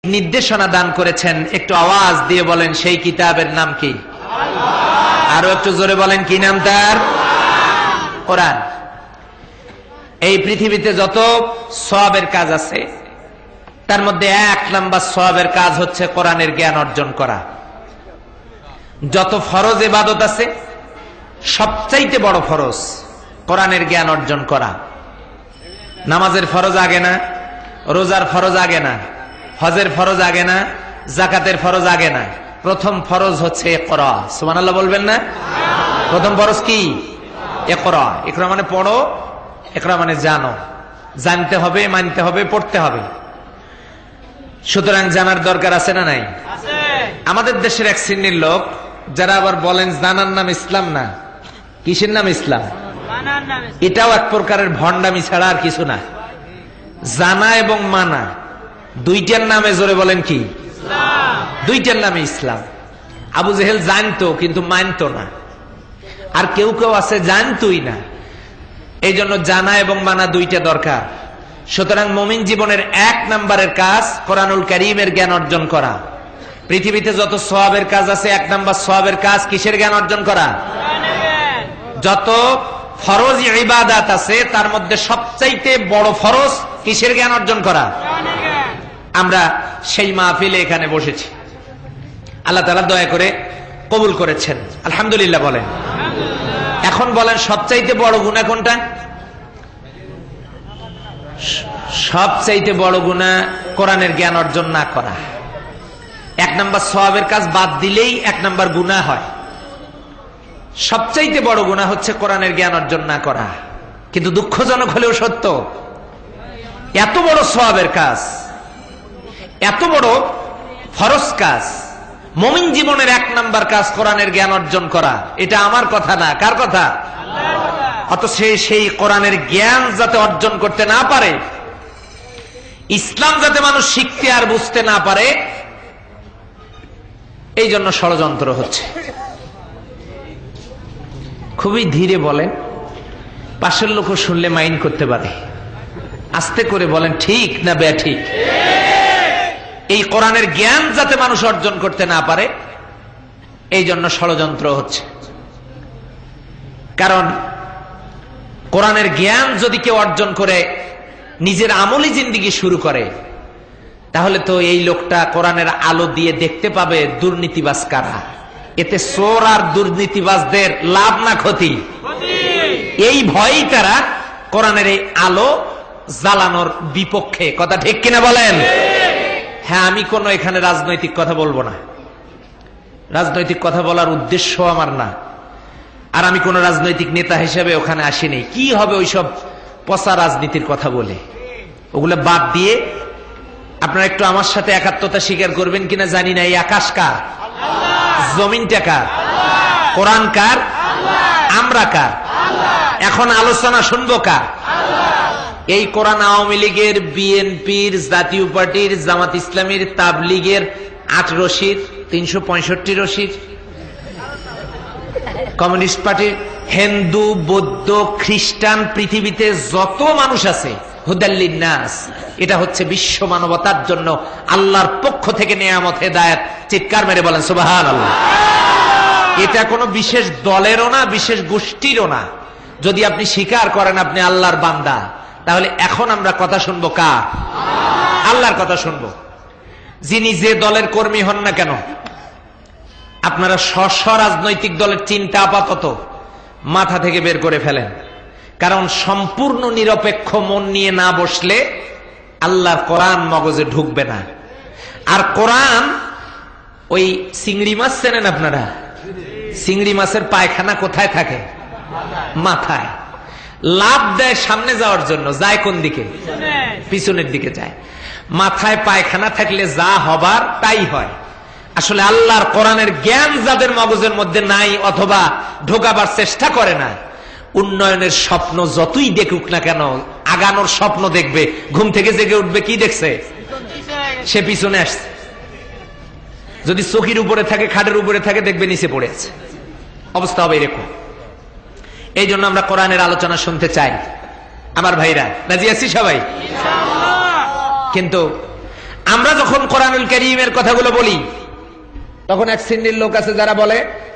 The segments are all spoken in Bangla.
নির্দেশনা দান করেছেন। একটু আওয়াজ দিয়ে বলেন সেই কিতাবের নাম কি? আরো একটু জোরে বলেন কি নাম তার? কোরআন। এই পৃথিবীতে যত সওয়াবের কাজ আছে তার মধ্যে 1 নাম্বার সওয়াবের কাজ হচ্ছে কোরআনের জ্ঞান অর্জন করা। যত ফরজ ইবাদত আছে সবচাইতে বড় ফরজ কোরআনের জ্ঞান অর্জন করা। নামাজের ফরজ আগে না, রোজার ফরজ আগে না, হজের ফরজ আগে না, যাকাতের ফরজ আগে না। প্রথম ফরজ হচ্ছে ইকরা। সুবহানাল্লাহ বলবেন না? প্রথম ফরজ কি? ইকরা। ইকরা মানে পড়ো, ইকরা মানে জানো। জানতে হবে, মানতে হবে, পড়তে হবে। সুতরাং জানার দরকার আছে না নাই? আমাদের দেশের এক শ্রেণীর লোক যারা আবার বলেন জানার নাম ইসলাম না, কিসের নাম ইসলাম? এটাও এক প্রকারের ভণ্ডামি ছাড়া আর কিছু না। জানা এবং মানা দুইটার নামে জোরে বলেন কি? দুইটার নামে ইসলাম। আবু জেহেল জানতো কিন্তু মানতো না, আর কেউ কেউ আছে জানতোই না। এই জন্য জানা এবং মানা দুইটা দরকার। সুতরাং মুমিন জীবনের 1 নাম্বারের কাজ কোরআনুল কারীমের জ্ঞান অর্জন করা। পৃথিবীতে যত সওয়াবের কাজ আছে 1 নাম্বার সওয়াবের কাজ কিসের জ্ঞান অর্জন করা? যত ফরজ ইবাদত আছে তার মধ্যে সবচাইতে বড় ফরজ কিসের জ্ঞান অর্জন করা? আমরা সেই মাহফিলে এখানে বসেছি, আল্লাহ তাআলা দয়া করে কবুল করেছেন, আলহামদুলিল্লাহ বলেন। এখন বলেন সবচাইতে বড় গুনাহ কোনটা? সবচাইতে বড় গুনাহ কোরআনের জ্ঞান অর্জন না করা। 1 নাম্বার সওয়াবের কাজ বাদ দিলেই 1 নাম্বার গুনাহ হয়। সবচাইতে বড় গুনাহ হচ্ছে কোরআনের জ্ঞান অর্জন না করা। কিন্তু দুঃখজনক হলেও সত্য, এত বড় সওয়াবের কাজ, এত বড় ফরজ কাজ, মুমিন জীবনের 1 নাম্বার কাজ কোরআনের জ্ঞান অর্জন করা। এটা আমার কথা না, কার কথা? অথচ সেই কোরআনের জ্ঞান যাতে অর্জন করতে না পারে, ইসলাম যাতে মানুষ শিখতে আর বুঝতে না পারে, এই জন্য ষড়যন্ত্র হচ্ছে। খুবই ধীরে বলেন, পাশের লোকও শুনলে মাইন্ড করতে পারে। আস্তে করে বলেন ঠিক না বেঠিক। এই কোরআনের জ্ঞান যাতে মানুষ অর্জন করতে না পারে, এই জন্য ষড়যন্ত্র হচ্ছে। কারণ কোরআনের জ্ঞান যদি কেউ অর্জন করে নিজের আমলি জিন্দেগি শুরু করে, তাহলে তো এই লোকটা কোরআনের আলো দিয়ে দেখতে পাবে দুর্নীতিবাজ কারা। এতে চোর আর দুর্নীতিবাজদের লাভ না ক্ষতি, এই ভয়েই তারা কোরআনের এই আলো জ্বালানোর বিপক্ষে। কথা ঠিক কিনা বলেন? হ্যাঁ, আমি কোনো এখানে রাজনৈতিক কথা বলবো না, রাজনৈতিক কথা বলার উদ্দেশ্য আমার না। আর আমি কোন রাজনৈতিক নেতা হিসেবে ওখানে আসিনি। কি হবে ওইসব পচা রাজনীতির কথা বলে? ওগুলো বাদ দিয়ে আপনারা একটু আমার সাথে একাত্মতা স্বীকার করবেন কিনা জানি না। এই আকাশ কার? জমিনটা কার? কোরআন কার? আমরা কার? এখন আলোচনা শুনবো কার? এই কোরআন আওয়ামী লীগের, বিএনপির, জাতীয় পার্টির, জামাত ইসলামীর, তাবলীগের 8 রশির, 365 রশির, কমিউনিস্ট পার্টির, হিন্দু, বৌদ্ধ, খ্রিস্টান, পৃথিবীতে যত মানুষ আছে, হুদাল্লিন নাস, এটা হচ্ছে বিশ্ব মানবতার জন্য আল্লাহর পক্ষ থেকে নেয়ামত, হেদায়েত। চিৎকার মেরে বলেন সুবহানাল্লাহ। এটা কোনো বিশেষ দলেরও না, বিশেষ গোষ্ঠীরও না। যদি আপনি স্বীকার করেন আপনি আল্লাহর বান্দা, তাহলে এখন আমরা কথা শুনবো কার? আল্লাহর কথা শুনবো। যিনি যে দলের কর্মী হন না কেন, আপনারা স্ব রাজনৈতিক দলের চিন্তা আপাতত মাথা থেকে বের করে ফেলেন। কারণ সম্পূর্ণ নিরপেক্ষ মন নিয়ে না বসলে আল্লাহর কোরআন মগজে ঢুকবে না। আর কোরআন ওই চিংড়ি মাছ চেনেন আপনারা? চিংড়ি মাছের পায়খানা কোথায় থাকে? মাথায়। লাভ দেয় সামনে যাওয়ার জন্য, যায় কোন দিকে? পিছনের দিকে যায়। মাথায় পায়খানা থাকলে যা হবার তাই হয়। আসলে আল্লাহর কোরআনের জ্ঞান যাদের মগজের মধ্যে নাই অথবা ঢোকাবার চেষ্টা করে না, উন্নয়নের স্বপ্ন যতই দেখুক না কেন, আগানোর স্বপ্ন দেখবে, ঘুম থেকে জেগে উঠবে, কি দেখছে? সে পিছনে আসছে। যদি চোখের উপরে থাকে, খাটের উপরে থাকে, দেখবে নিচে পড়ে আছে। অবস্থা হবে এরকম। এই জন্য আমরা কোরআনের আলোচনা শুনতে চাই। আমার ভাইরা রাজি আছি সবাই? কিন্তু আমরা যখন কোরআনুল কারীমের কথাগুলো বলি তখন এক শ্রেণীর লোক আছে যারা বলে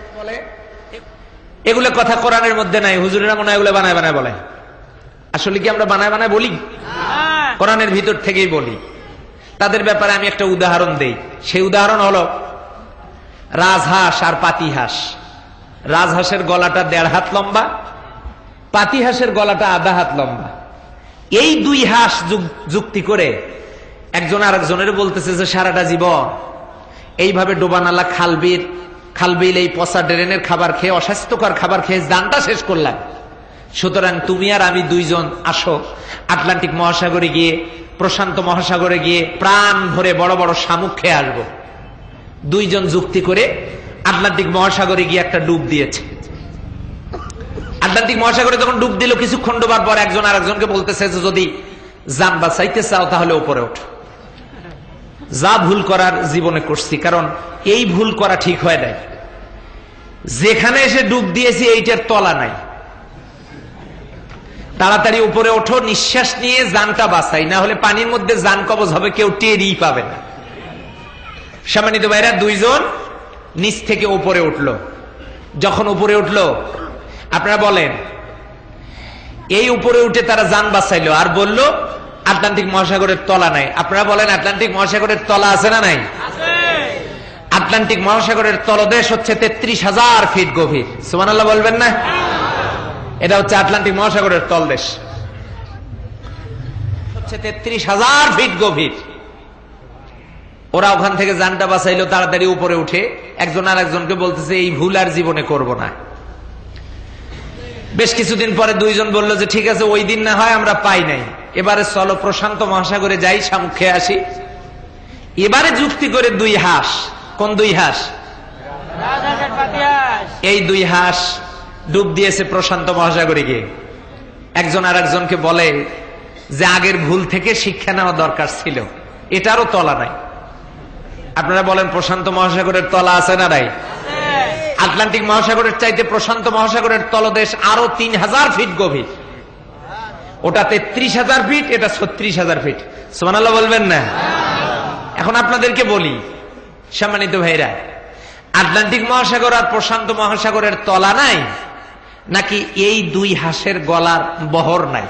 এগুলো কথা কোরআনের মধ্যে নাই, হুজুরেরা মনে হয় এগুলো বানায় বানায় বলে। আসলে কি আমরা বানায় বানায় বলি? কোরআনের ভিতর থেকেই বলি। তাদের ব্যাপারে আমি একটা উদাহরণ দেই। সেই উদাহরণ হলো রাজহাঁস আর পাতিহাঁস। রাজহাঁসের গলাটা 1.5 হাত লম্বা, পাতিহাঁসের গলাটা 1/2 হাত লম্বা। এই দুই হাঁস যুক্তি করে একজন আরেকজনের বলতেছে যে সারাটা জীবন এইভাবে ডোবানালা খালবিল এই পচা ড্রেনের খাবার খেয়ে, অস্বাস্থ্যকর খাবার খেয়ে জানটা শেষ করলাম। সুতরাং তুমি আর আমি দুইজন আসো আটলান্টিক মহাসাগরে গিয়ে, প্রশান্ত মহাসাগরে গিয়ে প্রাণ ভরে বড় বড় শামুক খেয়ে আসবো। দুইজন যুক্তি করে আটলান্টিক মহাসাগরে গিয়ে একটা ডুব দিয়েছে। আটলান্টিক মহাসাগরে যখন ডুব দিল, কিছুক্ষণ ডোবার পর একজন আরেকজনকে বলতেছে যে যদি জান বাঁচাইতে চাও তাহলে উপরে ওঠো। যা ভুল করার জীবনে করছি, কারণ এই ভুল করা ঠিক হয় নাই। যেখানে এসে ডুব দিয়েছি এইটার তলা নাই, তাড়াতাড়ি উপরে ওঠো, নিঃশ্বাস নিয়ে জানটা বাঁচাই, না হলে পানির মধ্যে জান কবজ হবে, কেউ টেরই পাবে না। সম্মানিত ভাইরা, দুইজন নিচ থেকে উপরে উঠলো। যখন উপরে উঠলো, আপনারা বলেন এই উপরে উঠে তারা জান বাঁচাইলো আর বলল আটলান্টিক মহাসাগরের তলা নাই। আপনারা বলেন আটলান্টিক মহাসাগরের তলা আছে না নাই? আটলান্টিক মহাসাগরের তলদেশ হচ্ছে 33,000 ফিট গভীর। সুবহানাল্লাহ বলবেন না? এটা হচ্ছে আটলান্টিক মহাসাগরের তলদেশ, হচ্ছে 33,000 ফিট গভীর। ওরা ওখান থেকে জানটা বাঁচাইলো, তাড়াতাড়ি উপরে উঠে একজন আর একজনকে বলতেছে এই ভুল আর জীবনে করব না। বেশ কিছুদিন পরে দুইজন বলল যে ঠিক আছে, ওই দিন না হয় আমরা পাই নাই, এবারে চলো প্রশান্ত মহাসাগরে যাই, শামুক খেয়ে আসি। এবারে যুক্তি করে দুই হাঁস, কোন দুই হাঁস? এই দুই হাঁস ডুব দিয়েছে প্রশান্ত মহাসাগরে গিয়ে। একজন আর একজনকে বলে যে আগের ভুল থেকে শিক্ষা নেওয়া দরকার ছিল, এটারও তলা নাই। আপনারা বলেন প্রশান্ত মহাসাগরের তলা আছে না নাই? আটলান্টিক মহাসাগরের চাইতে প্রশান্ত মহাসাগরের তলদেশ আরো 3,000 ফিট গভীর। ওটা 33,000 ফিট, এটা 36,000 ফিট। সুবহানাল্লাহ বলবেন না? এখন আপনাদেরকে বলি সম্মানিত ভাইরা, আটলান্টিক মহাসাগর আর প্রশান্ত মহাসাগরের তলা নাই, নাকি এই দুই হাঁসের গলার বহর নাই?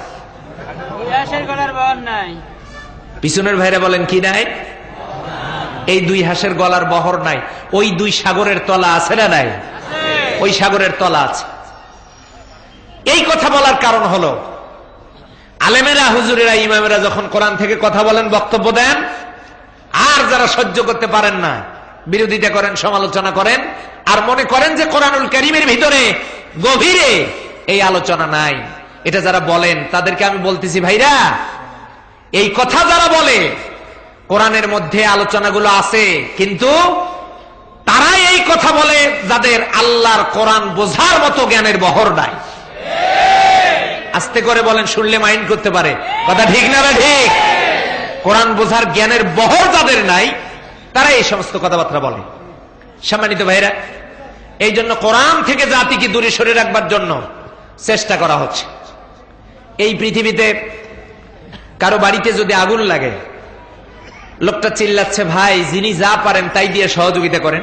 পিছনের ভাইরা বলেন কি নাই? এই দুই হাঁসের গলার বহর নাই। ওই দুই সাগরের তলা আছে না নাই? ওই সাগরের তলা আছে। এই কথা বলার কারণ হলো আলেমেরা, হুজুরেরা, ইমামেরা যখন কোরআন থেকে কথা বলেন, বক্তব্য দেন, আর যারা সহ্য করতে পারেন না, বিরোধিতা করেন, সমালোচনা করেন, আর মনে করেন যে কোরআনুল কারীমের ভিতরে গভীরে এই আলোচনা নাই, এটা যারা বলেন তাদেরকে আমি বলতেছি, ভাইরা, এই কথা যারা বলে কোরআনের মধ্যে আলোচনাগুলো আছে, কিন্তু তারাই এই কথা বলে যাদের আল্লাহর কোরআন বোঝার মতো জ্ঞানের বহর নাই। আস্তে করে বলেন, শুনলে মাইন্ড করতে পারে। কথা ঠিক না? ঠিক। কোরআন বোঝার জ্ঞানের বহর যাদের নাই, তারা এই সমস্ত কথাবার্তা বলে। সম্মানিত ভাইরা, এই জন্য কোরআন থেকে জাতিকে দূরে সরে রাখবার জন্য চেষ্টা করা হচ্ছে। এই পৃথিবীতে কারো বাড়িতে যদি আগুন লাগে, লোকটা চিল্লাচ্ছে, ভাই যিনি যা পারেন তাই দিয়ে সহযোগিতা করেন।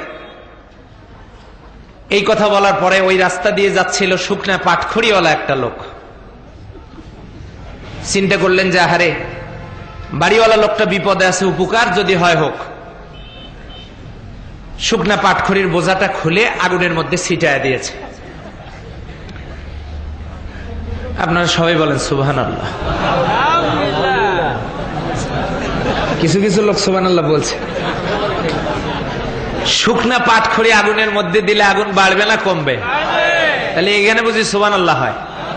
এই কথা বলার পরে ওই রাস্তা দিয়ে যাচ্ছিল শুকনা পাটখড়িওয়ালা একটা লোক। চিন্তা করলেন যে আহারে, বাড়িওয়ালা লোকটা বিপদে আছে, উপকার যদি হয় হোক। শুকনা পাটখড়ির বোঝাটা খুলে আগুনের মধ্যে ছিটায় দিয়েছে। আপনারা সবাই বলেন সুবহানাল্লাহ। কিছু কিছু লোক সুবহানাল্লাহ বলছে। শুকনা পাটখড়ি আগুনের মধ্যে দিলে আগুন বাড়বে না কমবে? তাহলে এখানে বুঝি সুবহানাল্লাহ হয়।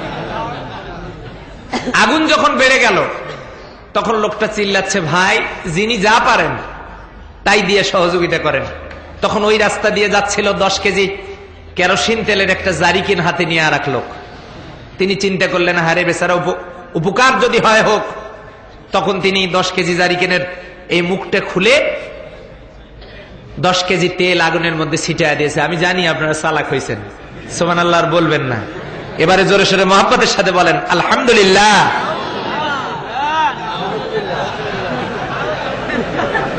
আগুন যখন বেড়ে গেল, তখন লোকটা চিল্লাচ্ছে, ভাই যিনি যা পারেন তাই দিয়ে সহযোগিতা করেন। তখন ওই রাস্তা দিয়ে যাচ্ছিল 10 কেজি কেরোসিন তেলের একটা জারিকিন হাতে নিয়ে আর এক লোক। তিনি চিন্তা করলেন, হারে বেচারা, উপকার যদি হয় হোক। তখন তিনি 10 কেজি জারিকিনের এই মুখটা খুলে 10 কেজি তেল আগুনের মধ্যে ছিটিয়ে দিয়েছে। আমি জানি আপনারা চালাক হয়েছেন, সুবহানাল্লাহ আর বলবেন না। এবারে জোরে সোরে মহব্বতের সাথে বলেন আলহামদুলিল্লাহ।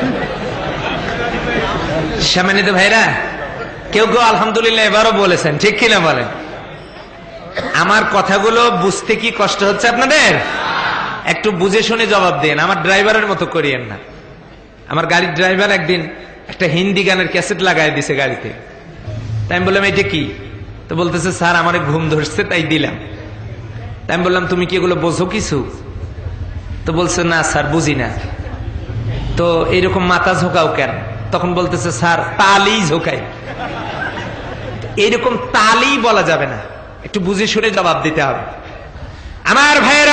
সম্মানিত ভাইরা, কেউ কেউ আলহামদুলিল্লাহ এবারও বলেছেন, ঠিক কিনা বলেন? আমার কথাগুলো বুঝতে কি কষ্ট হচ্ছে আপনাদের? একটু বুঝে শুনে জবাব দেন, আমার ড্রাইভারের মতো করিয়েন না। আমার গাড়ির ড্রাইভার একদিন একটা হিন্দি গানের ক্যাসেট লাগাই দিছে গাড়িতে। তাই আমি বললাম এটা কি? তো বলতেছে স্যার আমার ঘুম ধরছে তাই দিলাম। তাই আমি বললাম তুমি কি এগুলো বোঝো কিছু? তো বলছে না স্যার বুঝি না। তো এইরকম মাথা ঝোঁকাও কেন? তখন বলতেছে স্যার তালি ঝোঁকাই। এইরকম তালি বলা যাবে না, একটু বুঝে শুনে জবাব দিতে হবে। আমার ভাইয়েরা,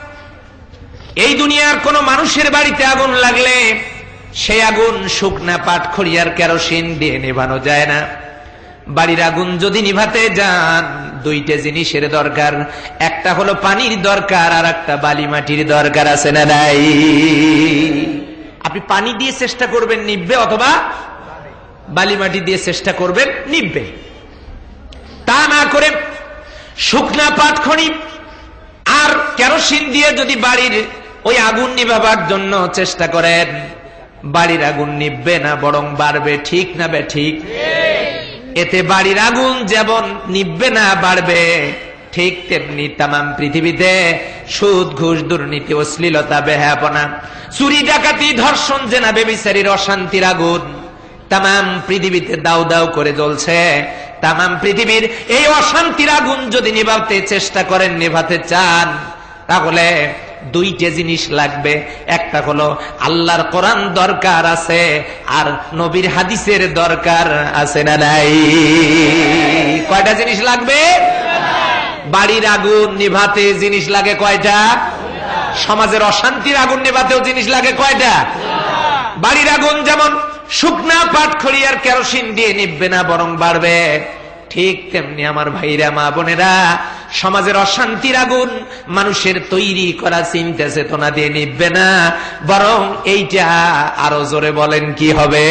এই দুনিয়ার কোন মানুষের বাড়িতে আগুন লাগলে সেই আগুন শুকনা পাটখড়িয়ার কেরোসিন দিয়ে নেভানো যায় না। বাড়ির আগুন যদি নিভাতে যান দুইটা জিনিসের দরকার, একটা হলো পানির দরকার আর একটা বালি মাটির দরকার, আছে না নাই? আপনি পানি দিয়ে চেষ্টা করবেন নিভবে, অথবা বালি মাটি দিয়ে চেষ্টা করবেন নিভবে। তা না করে শুকনা পাটখড়ি আর কেরোসিন দিয়ে যদি বাড়ির ওই আগুন নিভাবার জন্য চেষ্টা করেন, বাড়ির আগুন নিভবে না, বরং বাড়বে। ঠিক না বে ঠিক? এতে বাড়ির আগুন যেমন নিভবে না বাড়বে, ঠিক তেমনি তামাম পৃথিবীতে সুদ ঘুষ দুর্নীতি অশ্লীলতা বেহায়াপনা চুরি ডাকাতি ধর্ষণ জেনা বেবিচারীর অশান্তির আগুন তামাম পৃথিবীতে দাউ দাউ করে জ্বলছে। তামাম পৃথিবীর এই অশান্তির আগুন যদি নিভাতে চেষ্টা করেন, নিভাতে চান, তাহলে দুইটা জিনিস লাগবে। একটা হলো আল্লাহর কোরআন দরকার আছে, আর নবীর হাদিসের দরকার আছে না নাই? কয়টা জিনিস লাগবে? বাড়ির আগুন নিভাতে জিনিস লাগে কয়টা? সমাজের অশান্তির আগুন নিভাতেও জিনিস লাগে কয়টা? বাড়ির আগুন যেমন শুকনা পাটখড়ি আর কেরোসিন দিয়ে নিভবে না, বরং বাড়বে, ঠিক তেমনি আমার ভাইরা মা বোনেরা সমাজের অশান্তির আগুন মানুষের তৈরি করা চিন্তা চেতনা দিয়ে নিভবে না, বরং এইটা আরো জোরে বলেন কি হবে?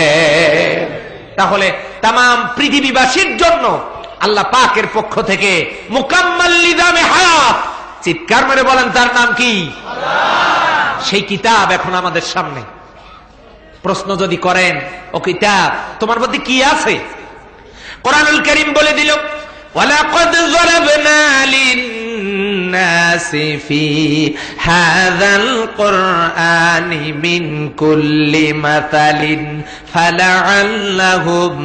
তাহলে তামাম পৃথিবীবাসীর জন্য আল্লাহ পাকের পক্ষ থেকে মুকাম্মাল নিজামে হায়াত, চিৎকার মেরে বলেন তার নাম কি? সেই কিতাব এখন আমাদের সামনে। প্রশ্ন যদি করেন, ও কিতাব তোমার মধ্যে কি আছে? কোরআনুল কারীম বলে দিল, ওয়ালাকাদ যারাবনা লিন-নাসি ফি হাযাল কুরআনি মিন কুল্লি মাতালিন ফালাআল্লাহুম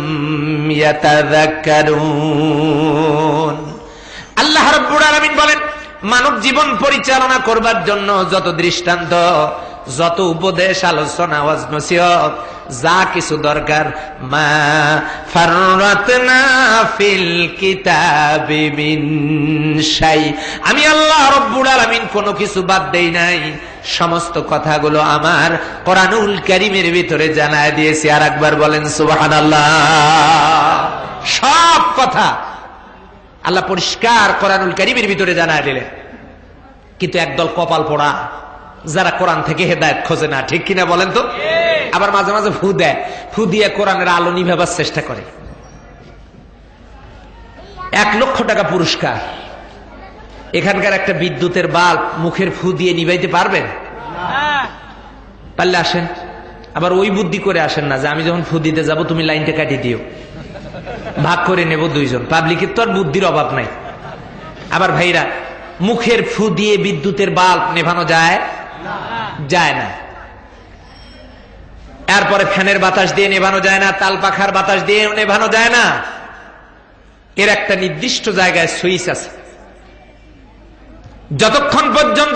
ইয়াতাযাক্কারুন। আল্লাহ রাব্বুল আলামিন বলেন, মানব জীবন পরিচালনা করবার জন্য যত দৃষ্টান্ত, যত উপদেশ, আলোচনা, ওয়াজ নসিহত, যা কিছু দরকার, মা ফাররাতনা ফিল কিতাবি মিন শাই, আমি আল্লাহ রাব্বুল আলামিন কোনো কিছু বাদ দেই নাই। সমস্ত কথাগুলো আমার কোরআনুল কারীমের ভিতরে জানায় দিয়েছি। আর একবার বলেন সুবহানাল্লাহ। সব কথা আল্লাহ পরিষ্কার কোরআনুল কারীমের ভিতরে জানায় দিলেন। কিন্তু একদল কপাল পোড়া যারা কোরআন থেকে হেদায়েত খোঁজে না, ঠিক কিনা বলেন তো? আবার মাঝে মাঝে ফু দেয়, ফু দিয়ে কোরআনের আলো নিভাবার চেষ্টা করে। 1 লক্ষ টাকা পুরস্কার। এখানকার একটা বিদ্যুতের বাল্ব মুখের ফু দিয়ে নিভাইতে পারবেন? পারলে আসেন। আবার ওই বুদ্ধি করে আসেন না যে আমি যখন ফু দিতে যাব তুমি লাইনটা কাটিয়ে দিও, ভাগ করে নেব 2 জন। পাবলিকের তো আর বুদ্ধির অভাব নাই। আবার ভাইরা, মুখের ফু দিয়ে বিদ্যুতের বাল্ব নেভানো যায়? যায় না। এরপরে ফ্যানের বাতাস দিয়ে নেভানো যায় না, তাল পাখার বাতাস দিয়ে নেভানো যায় না। এর একটা নির্দিষ্ট জায়গায় সুইচ আছে। যতক্ষণ পর্যন্ত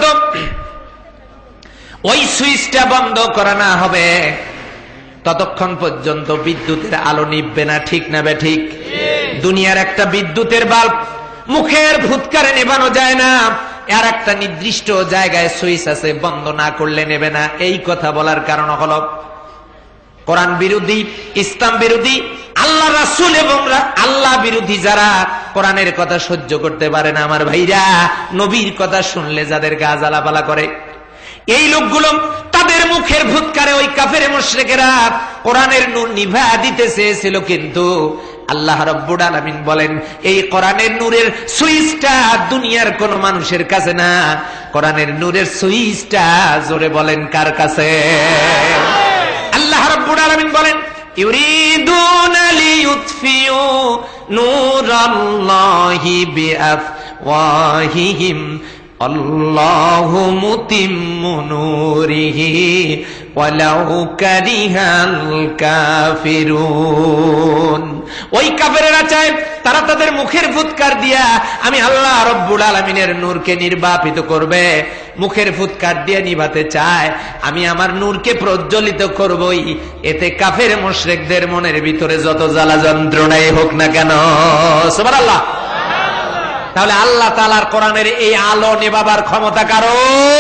ওই সুইচটা বন্ধ করা না হবে ততক্ষণ পর্যন্ত বিদ্যুতের আলো নিভবে না, ঠিক না বে ঠিক? দুনিয়ার একটা বিদ্যুতের বাল্ব মুখের ফুৎকারে নেভানো যায় না, এর একটা নির্দিষ্ট জায়গায় সুইচ আছে, বন্ধ না করলে নেবে না। এই কথা বলার কারণ হলো কোরআন বিরোধী, ইসলাম বিরোধী, আল্লাহ রাসূল এবং আল্লাহ বিরোধী যারা কোরআনের কথা সহ্য করতে পারে না, আমার ভাইরা, নবীর কথা শুনলে যাদের গা জ্বালাপালা করে, এই লোকগুলো তাদের মুখের ফুৎকারে ওই কাফের মুশরিকেরা কোরআনের নূর নিভা দিতে চেয়েছিল। কিন্তু আল্লাহ রাব্বুল আলামিন বলেন, এই কোরআনের নূরের সুইচটা দুনিয়ার কোন মানুষের কাছে না, কোরআনের নূরের সুইচটা জোরে বলেন কার কাছে? আল্লাহ রাব্বুল আলামিন বলেন, ইউরিদুনা লিইউতফিউ নূরাল্লাহি বিআফওয়াহিহিম আল্লাহু মুতিম্মু নূরিহি ওয়ালাউ কারিহাল কাফিরুন। ওই কাফেরেরা চায় তারা তাদের মুখের ফুৎকার দিয়া আমি আল্লাহ রব্বুল আলামিনের নূরকে নির্বাপিত করবে, মুখের ফুৎকার দিয়ে নিভাতে চায়, আমি আমার নূরকে প্রজ্বলিত করবই, এতে কাফের মুশরিকদের মনের ভিতরে যত জ্বালা যন্ত্রণাই হোক না কেন। সুবহানাল্লাহ। তাহলে আল্লাহ তাআলার কোরআনের এই আলো নেভাবার ক্ষমতা কারো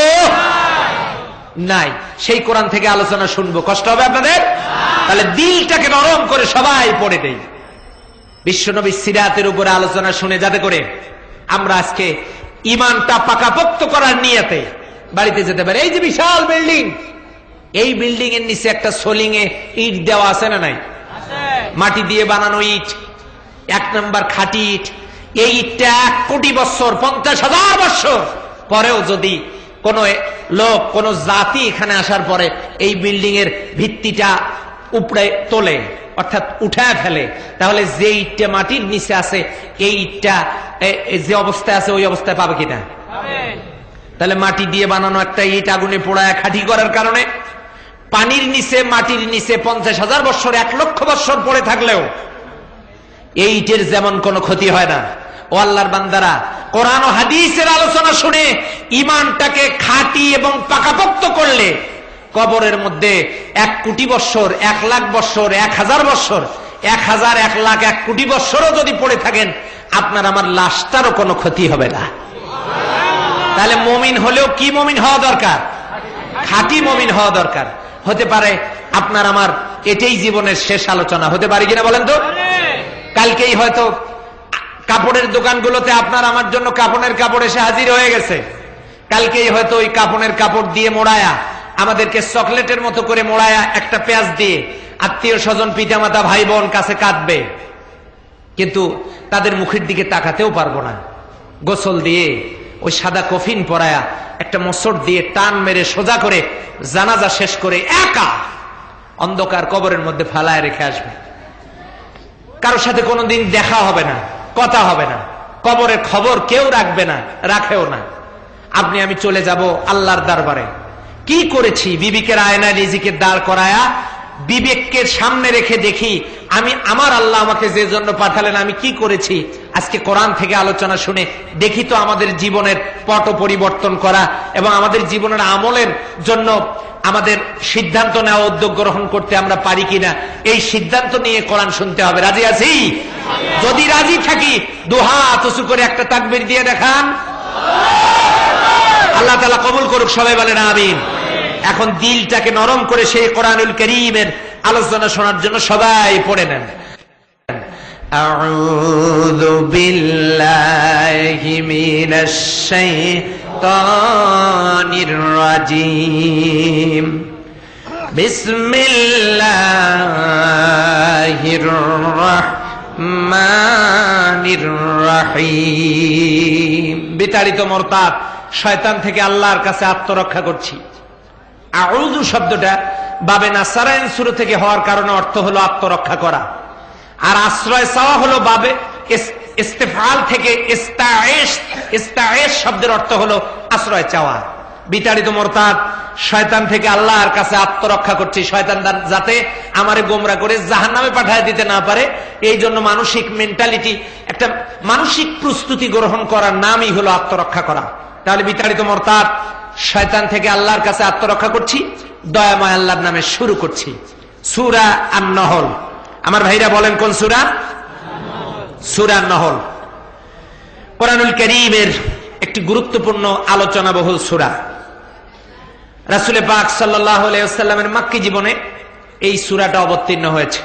নাই। সেই কোরআন থেকে আলোচনা শুনবো, কষ্ট হবে আপনাদের? তাহলে দিলটাকে নরম করে সবাই পড়ে দেই বিশ্বনবী সিরাতের উপরে আলোচনা শুনে, যাতে করে আমরা আজকে ঈমানটা পাকাপোক্ত করার নিয়তে বাড়িতে যেতে পারি। এই যে বিশাল বিল্ডিং, এই বিল্ডিং এর নিচে একটা সোলিং এ ইট দেওয়া আছে না নাই? মাটি দিয়ে বানানো ইট, 1 নম্বর খাঁটি ইট। এই ইটটা 1 কোটি বছর, 50,000 বছর পরেও যদি কোন লোক, কোন জাতি এখানে আসার পরে এই বিল্ডিং এর ভিত্তিটা উপড়ে তোলে, অর্থাৎ উঠায় ফেলে, তাহলে যে ইটটা মাটির নিচে আছে এই ইটটা যে অবস্থায় আছে ওই অবস্থায় পাবে কিনা? তাহলে মাটি দিয়ে বানানো একটা ইট আগুনে পোড়ায় খাঁটি করার কারণে পানির নিচে, মাটির নিচে 50,000 বছর, 1 লক্ষ বছর পড়ে থাকলেও এই ইটের যেমন কোনো ক্ষতি হয় না। ও আল্লাহর বান্দারা, কোরআন ও হাদিসের আলোচনা শুনে ঈমানটাকে খাঁটি এবং পাকাপোক্ত করলে কবরের মধ্যে 1 কোটি বছর, 1 লাখ বছর, 1000 বছর, 1000, 1 লাখ, 1 কোটি বছরও যদি পড়ে থাকেন আপনার আমার লাশটারও কোনো ক্ষতি হবে না। তাহলে মুমিন হলেও কি মুমিন হওয়া দরকার? খাঁটি মুমিন হওয়া দরকার। হতে পারে আপনার আমার এটাই জীবনের শেষ আলোচনা, হতে পারে কিনা বলেন তো? কালকেই হয়তো কাপড়ের দোকানগুলোতে আপনার আমার জন্য কাপড়ের কাপড় এসে হাজির হয়ে গেছে। কালকেই হয়তো ওই কাপড়ের কাপড় দিয়ে মোড়ায়া, আমাদেরকে চকলেটের মতো করে মোড়ায়া একটা পেঁয়াজ দিয়ে আত্মীয় স্বজন, পিতামাতা, ভাই বোন কাছে কাঁদবে, কিন্তু তাদের মুখের দিকে তাকাতেও পারবো না। গোসল দিয়ে ওই সাদা কফিন পরায়া একটা মোসড় দিয়ে টান মেরে সোজা করে জানাজা শেষ করে একা অন্ধকার কবরের মধ্যে ফালায় রেখে আসবে। কারোর সাথে কোনোদিন দেখা হবে না, কথা হবে না, কবরের খবর কেউ রাখবে না, রাখেও না। আপনি আমি চলে যাব আল্লাহর দরবারে। কি করেছি? বিবেকের আয়না নিজেকে দাঁড় করায়া বিবেককে সামনে রেখে দেখি আমি, আমার আল্লাহ আমাকে যে জন্য পাঠালেন আমি কি করেছি। আজকে কোরআন থেকে আলোচনা শুনে দেখি তো আমাদের জীবনের পট পরিবর্তন করা এবং আমাদের জীবনের আমলের জন্য আমাদের সিদ্ধান্ত নেওয়া, উদ্যোগ গ্রহণ করতে আমরা পারি কিনা। এই সিদ্ধান্ত নিয়ে কোরআন শুনতে হবে। রাজি আছি? যদি রাজি থাকি 2 হাত উঁচু করে একটা তাকবীর দিয়ে দেখান। আল্লাহ তাআলা কবুল করুক, সবাই বলেন আমিন। এখন দিলটাকে নরম করে সেই কোরআনুল কারীমের আলোচনা শোনার জন্য সবাই পড়ে নেন। আউযু বিল্লাহি মিনাশ শাইতানির রাজীম। বিসমিল্লাহির রাহমানির রাহিম। বিতাড়িত মুরতাদ শয়তান থেকে আল্লাহর কাছে আত্মরক্ষা করছি। আউযু শব্দটা বাবে নাসারাইন শুরু থেকে হওয়ার কারণে অর্থ হলো আত্মরক্ষা করা, আর আশ্রয় চাওয়া হলো বাবে ইস্তেফাল থেকে ইস্তাঈশ। ইস্তাঈশ শব্দের অর্থ হলো আশ্রয় চাওয়া। বিতাড়িত মুরতাদ শয়তান থেকে আল্লাহর কাছে আত্মরক্ষা করছি, শয়তান যাতে আমারে গোমরা করে জাহান্নামে পাঠায় দিতে না পারে। এই জন্য মানসিক মেন্টালিটি, একটা মানসিক প্রস্তুতি গ্রহণ করার নামই হলো আত্মরক্ষা করা। তাহলে বিতাড়িত মুরতাদ শয়তান থেকে আল্লাহর কাছে আত্মরক্ষা করছি, দয়াময় আল্লাহর নামে শুরু করছি। সূরা আন-নহল। আমার ভাইরা বলেন কোন সূরা? সূরা আন-নহল কোরআনুল কারীমের একটি গুরুত্বপূর্ণ আলোচনা বহুল সূরা। রাসূল পাক সাল্লাল্লাহু আলাইহি ওয়াসাল্লামের মক্কি জীবনে এই সূরাটা অবতীর্ণ হয়েছে।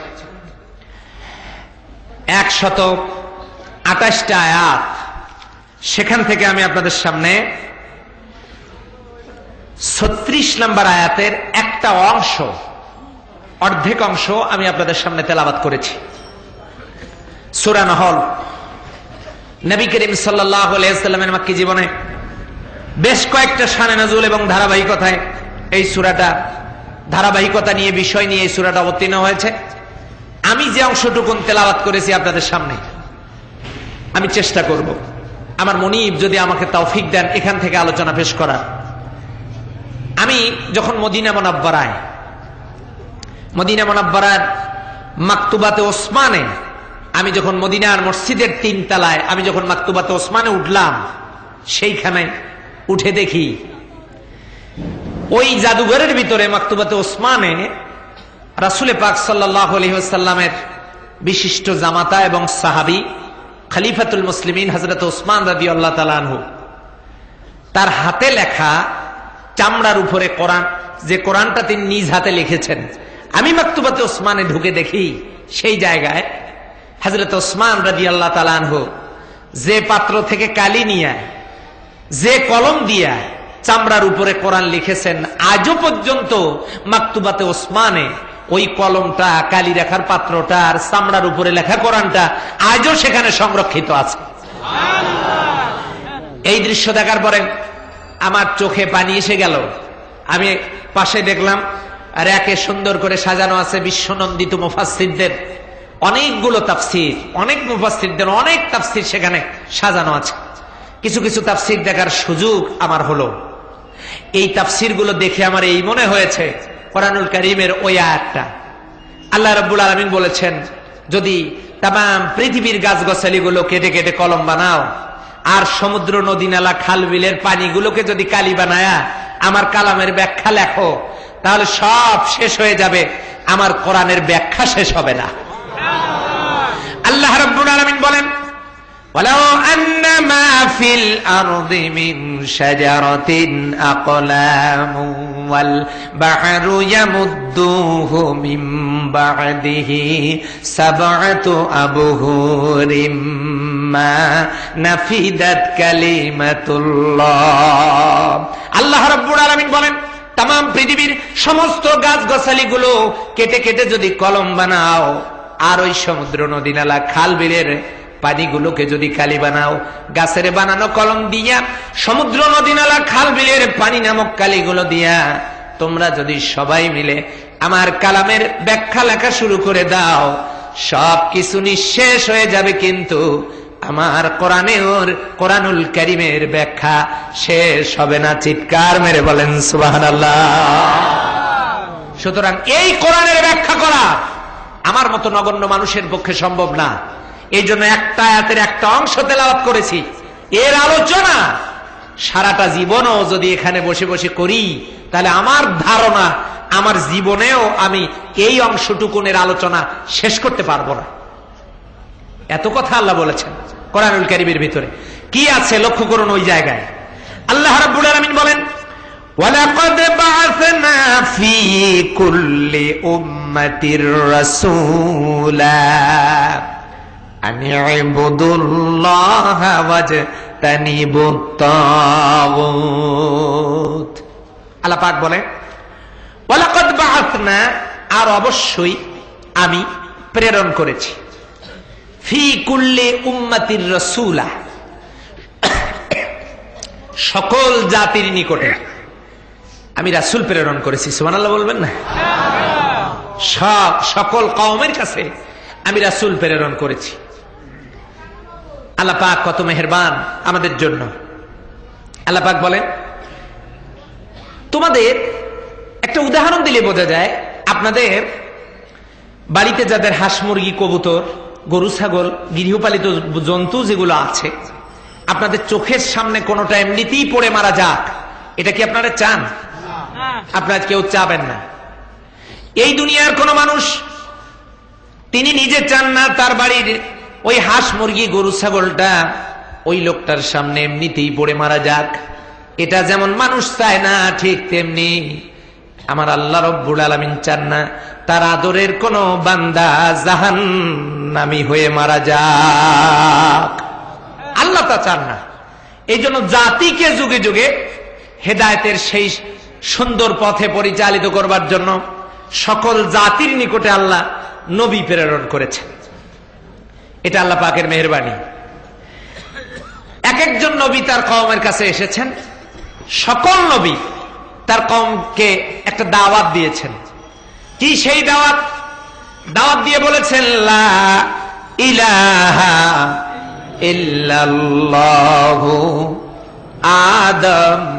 128টা আয়াত। সেখান থেকে আমি আপনাদের সামনে 36 নম্বর আয়াতের একটা অংশ, অর্ধেক অংশ আমি আপনাদের সামনে তেলাওয়াত করেছি। সূরা নহল নবী করিম সাল্লাল্লাহু আলাইহি ওয়াসাল্লামের মক্কি জীবনে বেশ কয়েকটা শানে নজুল এবং ধারাবাহিকতায় এই সূরাটা, ধারাবাহিকতা নিয়ে, বিষয় নিয়ে এই সূরাটা অবতীর্ণ হয়েছে। আমি যে অংশটুকুন তেলাওয়াত করেছি আপনাদের সামনে, আমি চেষ্টা করব আমার মনিব যদি আমাকে তৌফিক দেন এখান থেকে আলোচনা পেশ করার। আমি যখন মদিনা মুনাব্বারার মাকতুবাতে ওসমানে, আমি যখন মদিনার মসজিদের 3 তলায় আমি যখন মাকতুবাতে ওসমানে উঠলাম, সেইখানে উঠে দেখি ওই জাদুঘরের ভিতরে মাকতুবাতে ওসমানে রাসূল পাক সাল্লাল্লাহু আলাইহি ওয়াসাল্লামের বিশিষ্ট জামাতা এবং সাহাবী খলিফাতুল মুসলিমিন হযরত ওসমান রাদিয়াল্লাহু তাআলা আনহু, তার হাতে লেখা চামড়ার উপরে কোরআন, যে কোরআনটা তিনি নিজ হাতে লিখেছেন, আমি মাকতুবাতে ওসমানে ঢুকে দেখি সেই জায়গায় হযরত ওসমান রাদিয়াল্লাহু তাআলা আনহু যে পাত্র থেকে কালি নিয়ে, যে কলম দিয়া চামড়ার উপরে কোরআন লিখেছেন, আজও পর্যন্ত মাকতুবাতে ওসমানে ওই কলমটা, কালি রাখার পাত্রটা আর চামড়ার উপরে লেখা কোরআনটা আজও সেখানে সংরক্ষিত আছে। এই দৃশ্য দেখার পরে আমার চোখে পানি এসে গেল। আমি পাশে দেখলাম র‍্যাকে সুন্দর করে সাজানো আছে বিশ্বনন্দিত মুফাসসিরদের অনেকগুলো তাফসীর, অনেক মুফাসসিরদের অনেক তাফসীর সেখানে সাজানো আছে। কিছু কিছু তাফসীর দেখার সুযোগ আমার হলো। এই তাফসীরগুলো দেখে আমার এই মনে হয়েছে, কোরআনুল কারীমের ওই আয়াতটা আল্লাহ রাব্বুল আলামিন বলেছেন, যদি তামাম পৃথিবীর গাছগাছালিগুলো কেটে কেটে কলম বানাও, আর সমুদ্র নদী নালা খাল বিলের পানিগুলোকে যদি কালি বানায়া আমার কালামের ব্যাখ্যা লেখো, তাহলে সব শেষ হয়ে যাবে, আমার কোরআনের ব্যাখ্যা শেষ হবে না। আল্লাহ রাব্বুল আলামিন বলেন, ওয়ালাউ আন্না মা ফিল আরদি মিন শাজারাতিন আকলামু ওয়াল বাহরু ইয়ামুদ্দুহু মিন বা'দিহি সাবআতু আবহুরিম মা নাফিদাত কালিমাতুল্লাহ। আল্লাহ রাব্বুল আলামিন বলেন, তামাম পৃথিবীর সমস্ত গাছগাছালিগুলো কেটে কেটে যদি কলম বানাও, আর ওই সমুদ্র নদী নালা খাল বিলের পানিগুলোকে যদি কালি বানাও, গাছের বানানো কলম দিয়া, সমুদ্র নদী নালা খাল বিলের পানি নামক কালিগুলো দিয়া তোমরা যদি সবাই মিলে আমার কালামের ব্যাখ্যা লেখা শুরু করে দাও, সব কিছু নিঃশেষ হয়ে যাবে, কিন্তু আমার কোরআনুল কারীমের ব্যাখ্যা শেষ হবে না। চিৎকার মেরে বলেন সুবহানাল্লাহ। সুতরাং এই কোরআনের ব্যাখ্যা করা আমার মতো নগণ্য মানুষের পক্ষে সম্ভব না। এই জন্য একটা আয়াতের একটা অংশ তেলাওয়াত করেছি। এর আলোচনা সারাটা জীবনও যদি এখানে বসে বসে করি, তাহলে আমার ধারণা আমার জীবনেও আমি এই অংশটুকুনের আলোচনা শেষ করতে পারবো না। এত কথা আল্লাহ বলেছেন কোরআনুল কারীমের ভিতরে। কি আছে লক্ষ্য করুন ওই জায়গায়। আল্লাহ রাব্বুল আলামিন বলেন, ওয়ালাকাদ বা'আসনা ফি কুল্লি উম্মাতির রাসূলা আন ইবুদুল্লাহা ওয়াজতানিবুত তাগুত। আল্লাহ পাক বলে, ওয়ালাকাদ বা'আসনা, আর অবশ্যই আমি প্রেরণ করেছি, ফি কুল্লি উম্মাতির রাসূলা, সকল জাতির নিকটে আমি রাসূল প্রেরণ করেছি। সুবহানাল্লাহ বলবেন না? সকল কওমের কাছে আমি রাসূল প্রেরণ করেছি। আল্লাহ পাক কত মেহেরবান আমাদের জন্য। আল্লাহ পাক বলেন, তোমাদের একটা উদাহরণ দিলে বোঝা যায়, আপনাদের বাড়িতে যাদের হাঁস মুরগি কবুতর গরু ছাগল গৃহপালিত জন্তু যেগুলো আছে, আপনাদের চোখের সামনে কোনোটা এমনিতেই পড়ে মারা যাক, এটা কি আপনারা চান? আপনারা কেউ চাবেন না। এই দুনিয়ার কোন মানুষ তিনি নিজে চান না তার বাড়ির ওই হাঁস মুরগি গরু ছাগলটা ওই লোকটার সামনে এমনিতেই পড়ে মারা যাক। এটা যেমন মানুষ চায় না, ঠিক তেমনি আমার আল্লাহ রব্বুল আলামিন চান না তার আদরের কোন বান্দা জাহান্নামী হয়ে মারা যাক। আল্লাহ তা চান না। এই জন্য জাতিকে যুগে যুগে হেদায়েতের সেই সুন্দর পথে পরিচালিত করবার জন্য সকল জাতির নিকটে আল্লাহ নবী প্রেরণ করেছেন। এটা আল্লাহ পাকের মেহেরবানি। এক একজন নবী তার কওমের কাছে এসেছেন, সকল নবী তার কওমকে একটা দাওয়াত দিয়েছেন। কি সেই দাওয়াত? দাওয়াত দিয়ে বলেছেন লা ইলাহা ইল্লাল্লাহু আদম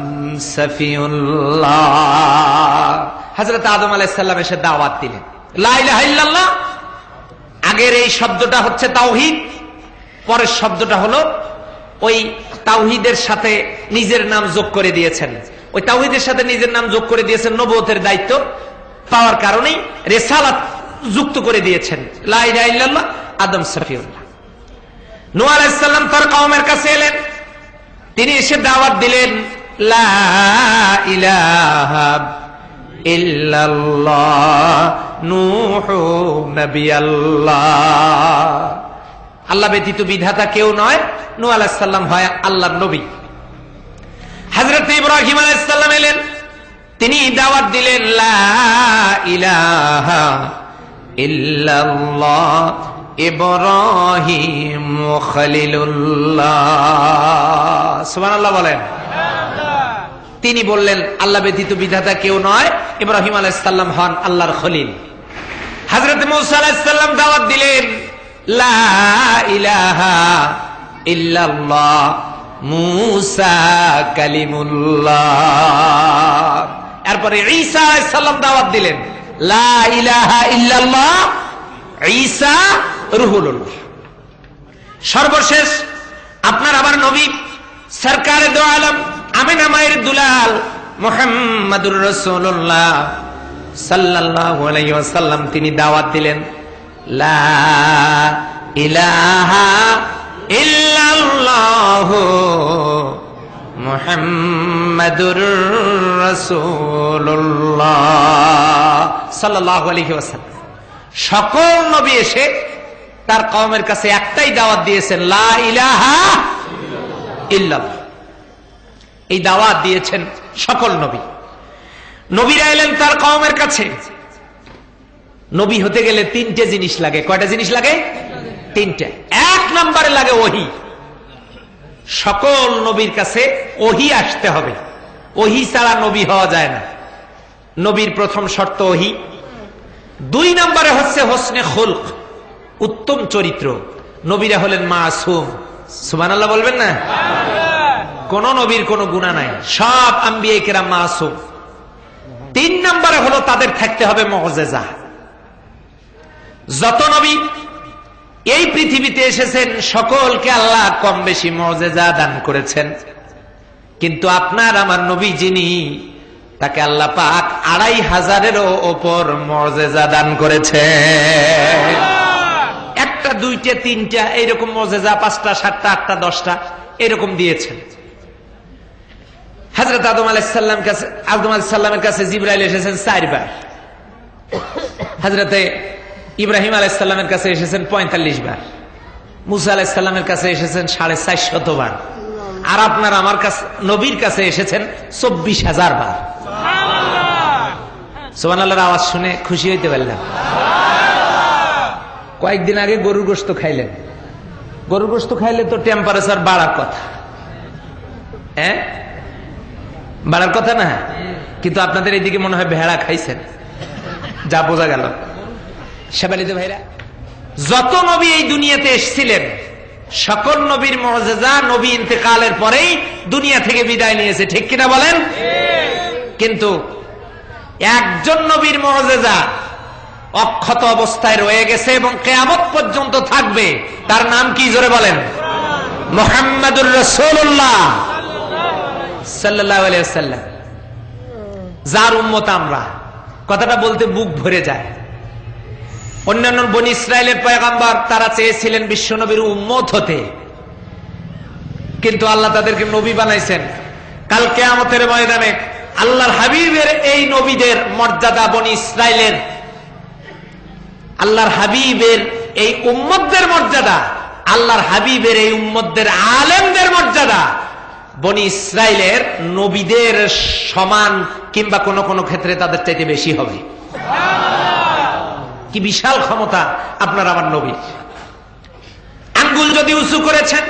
সফিউল্লাহ। হযরত আদম আলাইহিস সালাম এসে দাওয়াত দিলেন লা ইলাহা ইল্লাল্লাহ। আগের এই শব্দটা হচ্ছে তাওহীদ, পরের শব্দটা হলো ওই তাওহীদের সাথে নিজের নাম যোগ করে দিয়েছেন। ওই তাওহীদের সাথে নিজের নাম যোগ করে দিয়েছেন, নবুয়তের দায়িত্ব পাওয়ার কারণেই রিসালাত যুক্ত করে দিয়েছেন লা ইলাহা ইল্লাল্লাহ আদম সফিউল্লাহ। নূহ আলাইহিস সালাম তার কওমের কাছে এলেন, তিনি এসে দাওয়াত দিলেন লা ইলাহা ইল্লাল্লাহ নূহ নবী আল্লাহ। আল্লাহ ব্যতীত বিধাতা কেউ নয়, নূহ আলাইহিস সালাম হয় আল্লাহর নবী। হযরত ইব্রাহিম আলাইহিস সালাম এলেন, তিনি দাওয়াত দিলেন লা ইলাহা ইল্লাল্লাহ ইব্রাহিম খলিলুল্লাহ। সুবহানাল্লাহ বলেন। তিনি বললেন আল্লাহ ব্যতীত বিধাতা কেউ নয়, ইব্রাহিম আলাইহিস সালাম হন আল্লাহর খলিল। হযরত মূসা আলাইহিস সালাম দাওয়াত দিলেন লা ইলাহা ইল্লাল্লাহ মূসা কালিমুল্লাহ। এরপরে ঈসা আলাইহিস সালাম দাওয়াত দিলেন লা ইলাহা ইল্লাল্লাহ ঈসা রুহুল্লাহ। সর্বশেষ আপনার আমার নবী সরকারে দো আলম আমিনা মায়ের দুলাল মুহাম্মাদুর রাসূলুল্লাহ সাল্লাল্লাহু আলাইহি ওয়াসাল্লাম, তিনি দাওয়াত দিলেন লা ইলাহা ইল্লাল্লাহ মুহাম্মাদুর রাসূলুল্লাহ সাল্লাল্লাহু আলাইহি ওয়াসাল্লাম। সকল নবী এসে তার কওমের কাছে একটাই দাওয়াত দিয়েছেন লা ইলাহা ইল্লাল্লাহ। এই দাওয়াত দিয়েছেন সকল নবী। নবীরা এলেন তার কওমের কাছে। নবী হতে গেলে তিনটে জিনিস লাগে। কয়টা জিনিস লাগে? তিনটে। এক নম্বরে লাগে ওহী। সকল নবীর কাছে ওহী আসতে হবে, ওহী ছাড়া নবী হওয়া যায় না। নবীর প্রথম শর্ত ওহী। দুই নম্বরে হচ্ছে হোসনে খুলক, উত্তম চরিত্র। নবীরা হলেন মাসুম। সুবহানাল্লাহ বলবেন না? কোন নবীর কোনো গুনাহ নাই, সব আম্বিয়া কিরাম মাসুম। তিন নম্বরে হলো তাদের থাকতে হবে মুজিজা। যত নবী এই পৃথিবীতে এসেছেন সকলকে আল্লাহ কম বেশি মুজিজা দান করেছেন, কিন্তু আপনার আমার নবী যিনি, তাকে আল্লাহ পাক 2500-এরও উপর মুজিজা দান করেছেন। একটা দুইটা তিনটা এইরকম মুজিজা 5টা 7টা 8টা 10টা এরকম দিয়েছেন। হযরত আদম আলাইহিস সালামের কাছে জিবরাইল এসেছেন 4 বার। হযরতে ইব্রাহিম আলাইহিস সালামের কাছে এসেছেন 45 বার। মুসা আলাইহিস সালামের কাছে এসেছেন 450 বার। আর আপনার আমার কাছে নবীর কাছে এসেছেন 24,000 বার। সুবহানাল্লাহর আওয়াজ শুনে খুশি হইতে পারলাম। কয়েকদিন আগে গরুর গোশত খাইলেন। গরুর গোশত খাইলে তো টেম্পারেচার বাড়ার কথা, হ্যাঁ বাড়ার কথা না, কিন্তু আপনাদের এইদিকে মনে হয় ভেড়া খাইছেন, যা বোঝা গেল। সেবালিত ভাইরা, যত নবী এই দুনিয়াতে এসেছিলেন সকল নবীর মুজিজা নবী ইন্তেকালের পরেই দুনিয়া থেকে বিদায় নিয়েছে, ঠিক কিনা বলেন? কিন্তু একজন নবীর মুজিজা অক্ষত অবস্থায় রয়ে গেছে এবং কিয়ামত পর্যন্ত থাকবে। তার নাম কি? জোরে বলেন। মুহাম্মাদুর রাসূলুল্লাহ সাল্লাল্লাহু আলাইহি ওয়াসাল্লাম, যার উম্মত আমরা। কথাটা বলতে বুক ভরে যায়। অন্যান্য বনি ইসরায়েলের পয়গম্বর তারা চেয়েছিলেন বিশ্বনবীর উম্মত হতে, কিন্তু আল্লাহ তাদেরকে নবী বানাইছেন। কাল কিয়ামতের ময়দানে আল্লাহর হাবিবের এই নবীদের মর্যাদা, বনি ইসরায়েলের আল্লাহর হাবিবের এই উম্মতদের মর্যাদা, আল্লাহর হাবিবের এই উম্মতদের আলেমদের মর্যাদা বনি ইসরায়েলের নবীদের সমান কিংবা কোন কোন ক্ষেত্রে তাদের চাইতে বেশি হবে। কি বিশাল ক্ষমতা আপনার আমার নবী। আঙ্গুল যদি উঁচু করেছেন,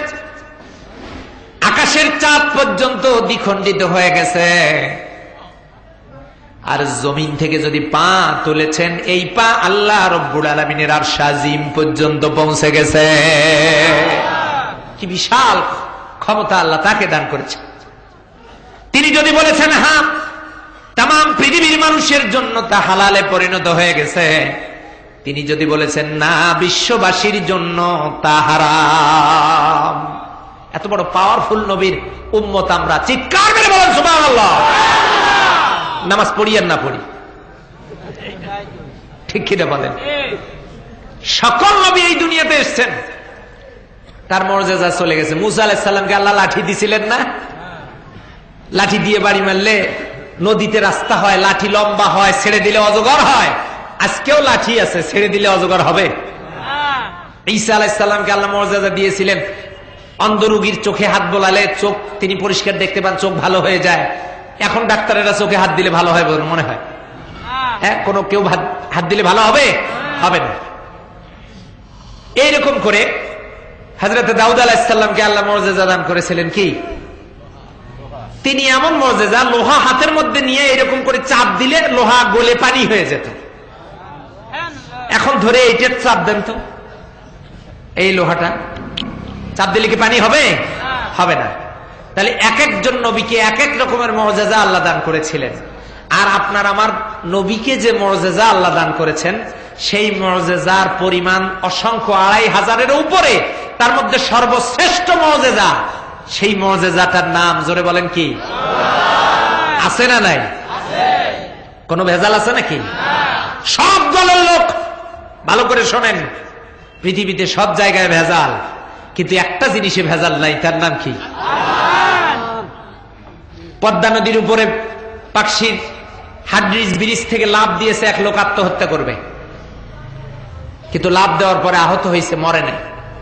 আকাশের চাঁদ পর্যন্ত দ্বিখণ্ডিত হয়ে গেছে। আর জমিন থেকে যদি পা তুলেছেন, এই পা আল্লাহ রব্বুল আলামিনের আরশ আজিম পর্যন্ত পৌঁছে গেছে। কি বিশাল ক্ষমতা আল্লাহ তাকে দান করেছেন। তিনি যদি বলেছেন হ্যাঁ, তাম পৃথিবীর মানুষের জন্য তা হালালে পরিণত হয়ে গেছে, তিনি যদি বলেছেন না, বিশ্ববাসীর জন্য তা হারাম। এত বড় পাওয়ারফুল নবীর উম্মত আমরা, চিৎকার করে বলেন সুবহানাল্লাহ। নামাজ পড়ি আর না পড়ি, ঠিক কিনা বলেন? সকল নবী এই দুনিয়াতে এসেছেন, তার মর্যাদা চলে গেছে। মুসা আলাইহিস সালামকে আল্লাহ লাঠি দিছিলেন না? লাঠি দিয়ে বাড়ি মারলে নদীতে রাস্তা হয়, লাঠি লম্বা হয়, ছেড়ে দিলে অজগর হয়। আজকেও লাঠি আছে, ছেড়ে দিলে অজগর হবে? ঈসা আলাইহিস সালামকে আল্লাহ মর্যাদা দিয়েছিলেন, অন্ধ রোগীর চোখে হাত বোলালে চোখ তিনি পরিষ্কার দেখতে পান, চোখ ভালো হয়ে যায়। এখন ডাক্তারেরা চোখে হাত দিলে ভালো হয় বলে মনে হয়? হ্যাঁ, কোন কেউ হাত দিলে ভালো হবে? হবে না। এইরকম করে হযরত দাউদ আলাইহিস সালামকে আল্লাহ মর্যাদা দান করেছিলেন কি? তিনি এমন মর্যাদা, লোহা হাতের মধ্যে নিয়ে এরকম করে চাপ দিলে লোহা গলে পানি হয়ে যেত। এখন ধরে এইটার চাপ দেন তো, এই লোহাটা চাপ দিলে কি পানি হবে? হবে না। তাহলে এক একজন নবীকে এক এক রকমের মর্যাদা আল্লাহ দান করেছিলেন। আর আপনার আমার নবীকে যে মর্যাদা আল্লাহ দান করেছেন, সেই মর্যাদার পরিমাণ অসংখ্য, ২৫০০-এর উপরে। তার মধ্যে সর্বশ্রেষ্ঠ মর্যাদা, সেই মর্যাদাটার নাম জোরে বলেন কি? আছে না নাই? কোন ভেজাল আছে নাকি? সব দলের লোক ভালো করে শোনেন, পৃথিবীতে সব জায়গায় ভেজাল, কিন্তু একটা জিনিসে ভেজাল নাই, তার নাম কি? পদ্মা নদীর উপরে পাকশির হাড্রিজ ব্রিজ থেকে লাফ দিয়েছে এক লোক, আত্মহত্যা করবে, কিন্তু লাফ দেওয়ার পরে আহত হয়েছে, মরে নাই।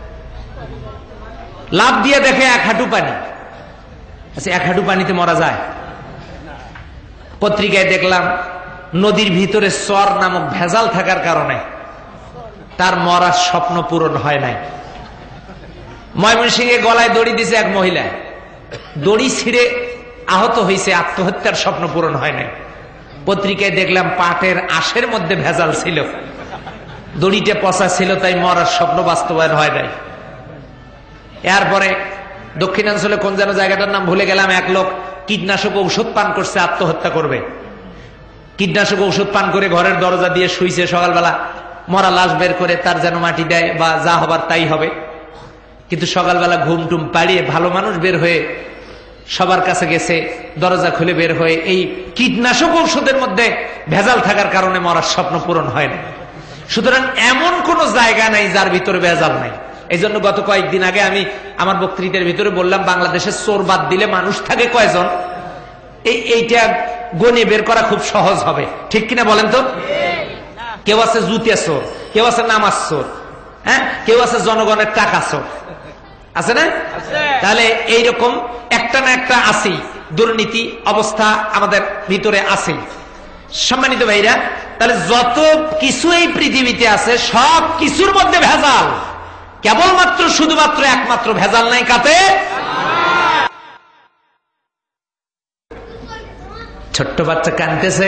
লাফ দিয়ে দেখে ১ হাঁটু পানি। আচ্ছা, ১ হাঁটু পানিতে মরা যায়? পত্রিকায় দেখলাম নদীর ভিতরে চর নামক ভেজাল থাকার কারণে তার মরার স্বপ্ন পূরণ হয় নাই। ময়মনসিংহে গলায় দড়ি দিছে এক মহিলা, দড়ি ছিঁড়ে আহত হয়েছে, আত্মহত্যার স্বপ্ন পূরণ হয় নাই। পত্রিকায় দেখলাম পাটের আঁশের মধ্যে ভেজাল ছিল, দড়িটা পচা ছিল, তাই মরার স্বপ্ন বাস্তবায়ন হয় নাই। এরপরে দক্ষিণাঞ্চলে কোন যেন জায়গাটার নাম ভুলে গেলাম, এক লোক কীটনাশক ঔষধ পান করছে, আত্মহত্যা করবে। কীটনাশক ঔষধ পান করে ঘরের দরজা দিয়ে শুইছে, সকালবেলা মরা লাশ বের করে তার যেন মাটি দেয় বা যা হবার তাই হবে। কিন্তু সকালবেলা ঘুম টুম পাড়িয়ে ভালো মানুষ বের হয়ে সবার কাছে গেছে, দরজা খুলে বের হয়ে এই কীটনাশক ঔষধের মধ্যে ভেজাল থাকার কারণে মরার স্বপ্ন পূরণ হয় না। সুতরাং এমন কোন জায়গা নাই যার ভিতরে ভেজাল নাই। এই জন্য গত কয়েকদিন আগে আমি আমার বক্তৃতার ভিতরে বললাম, বাংলাদেশের চোর বাদ দিলে মানুষ থাকে কয়জন, এইটা গণে বের করা খুব সহজ হবে, ঠিক কিনা বলেন তো? কেউ আছে জুতিয়া চোর, কেউ আছে নামাজ চোর, হ্যাঁ, কেউ আছে জনগণের টাকা চোর, আছে না? তাহলে এইরকম একটা না একটা আছেই, দুর্নীতি অবস্থা আমাদের ভিতরে আছেই। সম্মানিত ভাইরা, তাহলে যত কিছু এই পৃথিবীতে আছে সব কিছুর মধ্যে ভেজাল, কেবলমাত্র শুধুমাত্র একমাত্র ভেজাল নাই কাতে? ছোট্ট বাচ্চা কাঁদতেছে,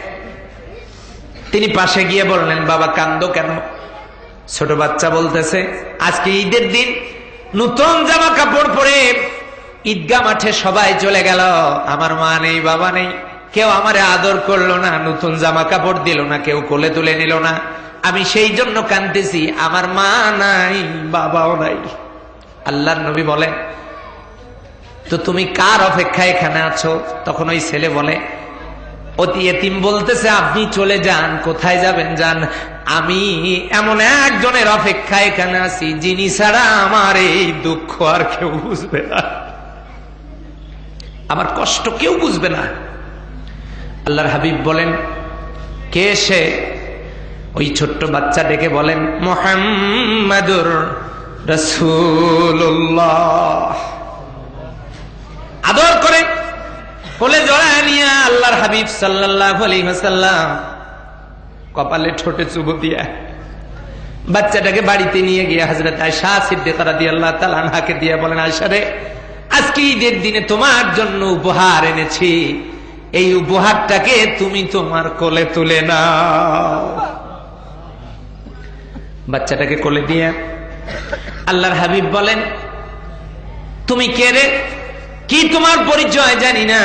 তিনি পাশে গিয়ে বললেন, বাবা কান্দো কেন? ছোট বাচ্চা বলতেছে, আজকে ঈদের দিন, নতুন জামা কাপড় পরে ঈদগাহ মাঠে সবাই চলে গেল, আমার মা নেই, বাবা নেই, কেউ আমারে আদর করলো না, নতুন জামা কাপড় দিল না, কেউ কোলে তুলে নিল না, আমি সেই জন্য কাঁদতেছি, আমার মা নাই, বাবাও নাই। আল্লাহর নবী বলেন, তো তুমি কার অপেক্ষায় এখানে আছো? তখন ওই ছেলে বলে, অতি এতিম বলতেছে, আপনি চলে যান, কোথায় যাবেন যান, আমি এমন একজনের অপেক্ষায় এখানে আছি, যিনি ছাড়া আমার এই দুঃখ আর কেউ বুঝবে না, আমার কষ্ট কেউ বুঝবে না। আল্লাহর হাবিব বলেন, কে সে? ওই ছোট্ট বাচ্চা ডেকে বলেন, মুহাম্মাদুর রাসূলুল্লাহ। আদর করে কোলে জড়ায় নিয়ে আল্লাহর হাবিব সাল্লাল্লাহু আলাইহি ওয়াসাল্লাম কপালে ঠোঁটে চুমু দিয়া বাচ্চাটাকে বাড়িতে নিয়ে গিয়ে হযরত আয়েশা সিদ্দিকা রাদিয়াল্লাহু তাআলা আনহাকে দিয়ে বলেন, আয়েশা রে, আজকে ঈদের দিনে তোমার জন্য উপহার এনেছি, এই উপহারটাকে তুমি তোমার কোলে তুলে নাও। বাচ্চাটাকে কোলে দিয়ে আল্লাহর হাবিব বলেন, তুমি কে রে? কি তোমার পরিচয় জানি না।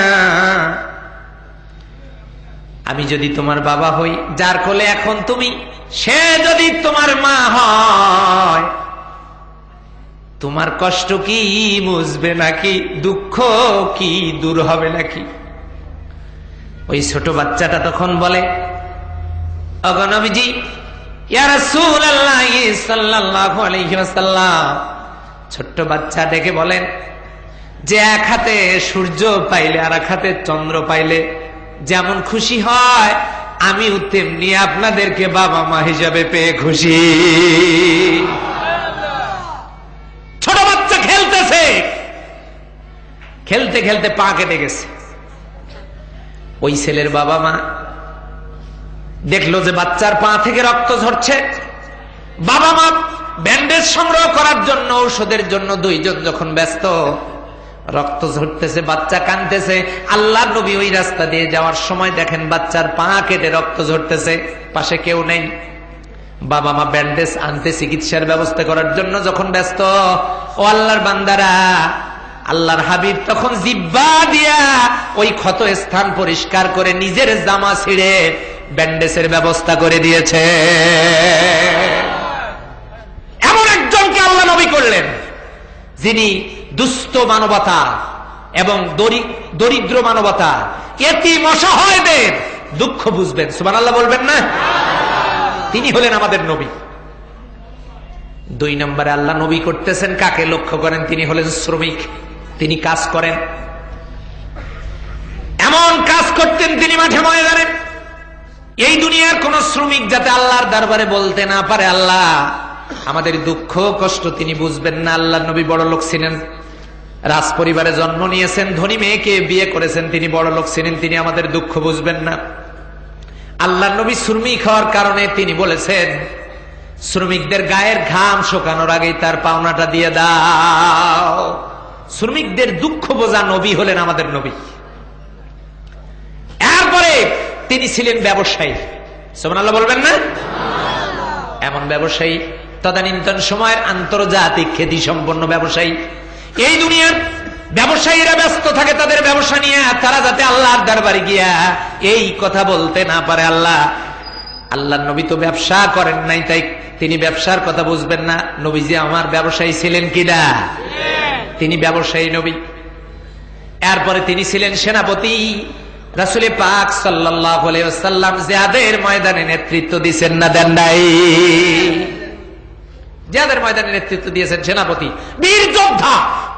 আমি যদি তোমার বাবা হই, যার কোলে এখন তুমি, সে যদি তোমার মা হয়, তোমার কষ্ট কি বুঝবে নাকি? দুঃখ কি দূর হবে নাকি? ওই ছোট বাচ্চাটা তখন বলে, ওগো নবীজি, ইয়া রাসূলুল্লাহ সাল্লাল্লাহু আলাইহি ওয়াসাল্লাম। ছোট্ট বাচ্চা ডেকে বলেন যে এক হাতে সূর্য পাইলে আর এক হাতে চন্দ্র পাইলে যেমন খুশি হয়, আমিও তেমনি আপনাদেরকে বাবা মা হিসাবে পেয়ে খুশি। ছোট বাচ্চা খেলতেছে, খেলতে খেলতে পা কেটে গেছে। ওই ছেলের বাবা মা দেখলো যে বাচ্চার পা থেকে রক্ত ঝরছে। বাবা মা ব্যান্ডেজ সংগ্রহ করার জন্য, ঔষধের জন্য দুইজন যখন ব্যস্ত, রক্ত ঝরতেছে, বাচ্চা কাঁদতেছে। আল্লাহর নবী ওই রাস্তা দিয়ে যাওয়ার সময় দেখেন বাচ্চার পা কেটে রক্ত ঝরতেছে, পাশে কেউ নেই। বাবা মা ব্যান্ডেজ আনতে, চিকিৎসার ব্যবস্থা করার জন্য যখন ব্যস্ত, ও আল্লাহর বান্দারা, আল্লাহর হাবিব তখন জিহ্বা দিয়া ওই ক্ষত স্থান পরিষ্কার করে নিজের জামা ছিঁড়ে ব্যান্ডেজের ব্যবস্থা করে দিয়েছে। এমন একজনকে আল্লাহ নবী করলেন যিনি দুস্থ মানবতা এবং দরিদ্র মানবতা, এতিম অসহায়দের দুঃখ বুঝবেন। সুবহানাল্লাহ বলবেন না? তিনি হলেন আমাদের নবী। 2 নম্বরে আল্লাহ নবী করতেছেন কাকে লক্ষ্য করেন? তিনি হলেন শ্রমিক। তিনি কাজ করেন, এমন কাজ করতেন তিনি মাঠে ময়দানে। এই দুনিয়ার কোন শ্রমিক যাতে আল্লাহর দরবারে বলতে না পারে, আল্লাহ আমাদের দুঃখ কষ্ট তিনি বুঝবেন না। আল্লাহর নবী বড় লোক ছিলেন, রাজ পরিবারে জন্ম নিয়েছেন, ধনী মেয়েকে বিয়ে করেছেন, তিনি বড় লোক ছিলেন, তিনি আমাদের দুঃখ বুঝবেন না। আল্লাহর নবী শ্রমিক হওয়ার কারণে তিনি বলেছেন, শ্রমিকদের গায়ের ঘাম শুকানোর আগেই তার পাওনাটা দিয়ে দাও। শ্রমিকদের দুঃখ বোঝা নবী হলেন আমাদের নবী। এরপরে তিনি ছিলেন ব্যবসায়ী। সুবহানাল্লাহ বলবেন না? এমন ব্যবসায়ী, তদানীন্তন সময়ের আন্তর্জাতিক খ্যাতি সম্পন্ন ব্যবসায়ী। এই দুনিয়ার ব্যবসায়ীরা ব্যস্ত থাকে তাদের ব্যবসা নিয়ে, তারা যাতে আল্লাহর দরবারে গিয়া এই কথা বলতে না পারে, আল্লাহর নবী তো ব্যবসা করেন নাই, তাই তিনি ব্যবসার কথা বুঝবেন না। নবীজি আমার ব্যবসায়ী ছিলেন কিনা? তিনি ব্যবসায়ী নবী। এরপরে তিনি ছিলেন সেনাপতি। রাসূল পাক সাল্লাল্লাহু আলাইহি ওয়াসাল্লাম জিহাদের ময়দানে নেতৃত্ব দিয়েছেন না দেন নাই? জিহাদের ময়দানে নেতৃত্ব দিয়েছেন সেনাপতি, বীর যোদ্ধা।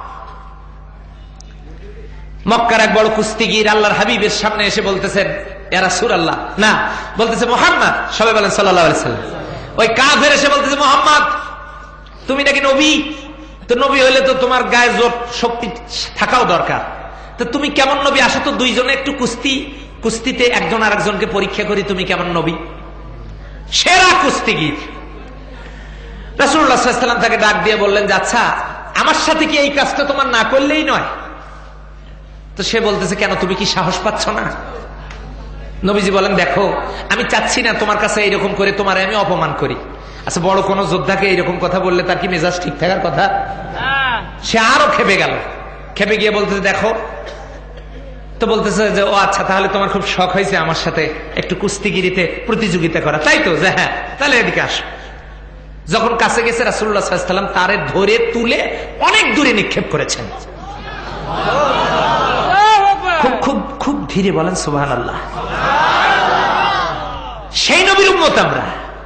মক্কার এক বড় কুস্তিগীর আল্লাহর হাবিবের সামনে এসে বলতেছেন, ইয়া রাসূলুল্লাহ, না বলতেছে মুহাম্মদ, সবাই বলেন সাল্লাল্লাহু আলাইহি ওয়াসাল্লাম। ওই কাফের এসে বলতেছে, মুহাম্মদ তুমি নাকি নবী? তো নবী হইলে তো তোমার গায়ে জোর শক্তি থাকাও দরকার, তো তুমি কেমন নবী? আসো তো দুইজনে একটু কুস্তিতে একজন আর একজনকে পরীক্ষা করি, তুমি কেমন নবী? সেরা কুস্তিগীর। রাসূলুল্লাহ সাল্লাল্লাহু আলাইহি ওয়াসাল্লাম তাকে ডাক দিয়ে বললেন যে, আচ্ছা আমার সাথে কি এই কাজটা তোমার না করলেই নয়? তো সে বলতেছে, কেন, তুমি কি সাহস পাচ্ছ না? নবীজি বলেন, দেখো আমি চাচ্ছি না তোমার কাছে এইরকম করে তোমার আমি অপমান করি। আচ্ছা বড় কোন যোদ্ধাকে এইরকম কথা বললে তার কি মেজাজ ঠিক থাকার কথা? সে আরো খেপে গেল, খেপে গিয়ে বলতেছে, দেখো, তো বলতেছে যে, ও আচ্ছা তাহলে তোমার খুব শখ হয়েছে আমার সাথে একটু কুস্তিগিরিতে প্রতিযোগিতা করা, তাই তো? যে হ্যাঁ, তাহলে এদিকে আসো। যখন কাছে গেছে রাসূলুল্লাহ সাল্লাল্লাহু আলাইহি ওয়াসাল্লাম তারে ধরে তুলে অনেক দূরে নিক্ষেপ করেছেন। খুব খুব খুব ধীরে বলেন সুবহানাল্লাহ। সেই নবীর উম্মত আমরা।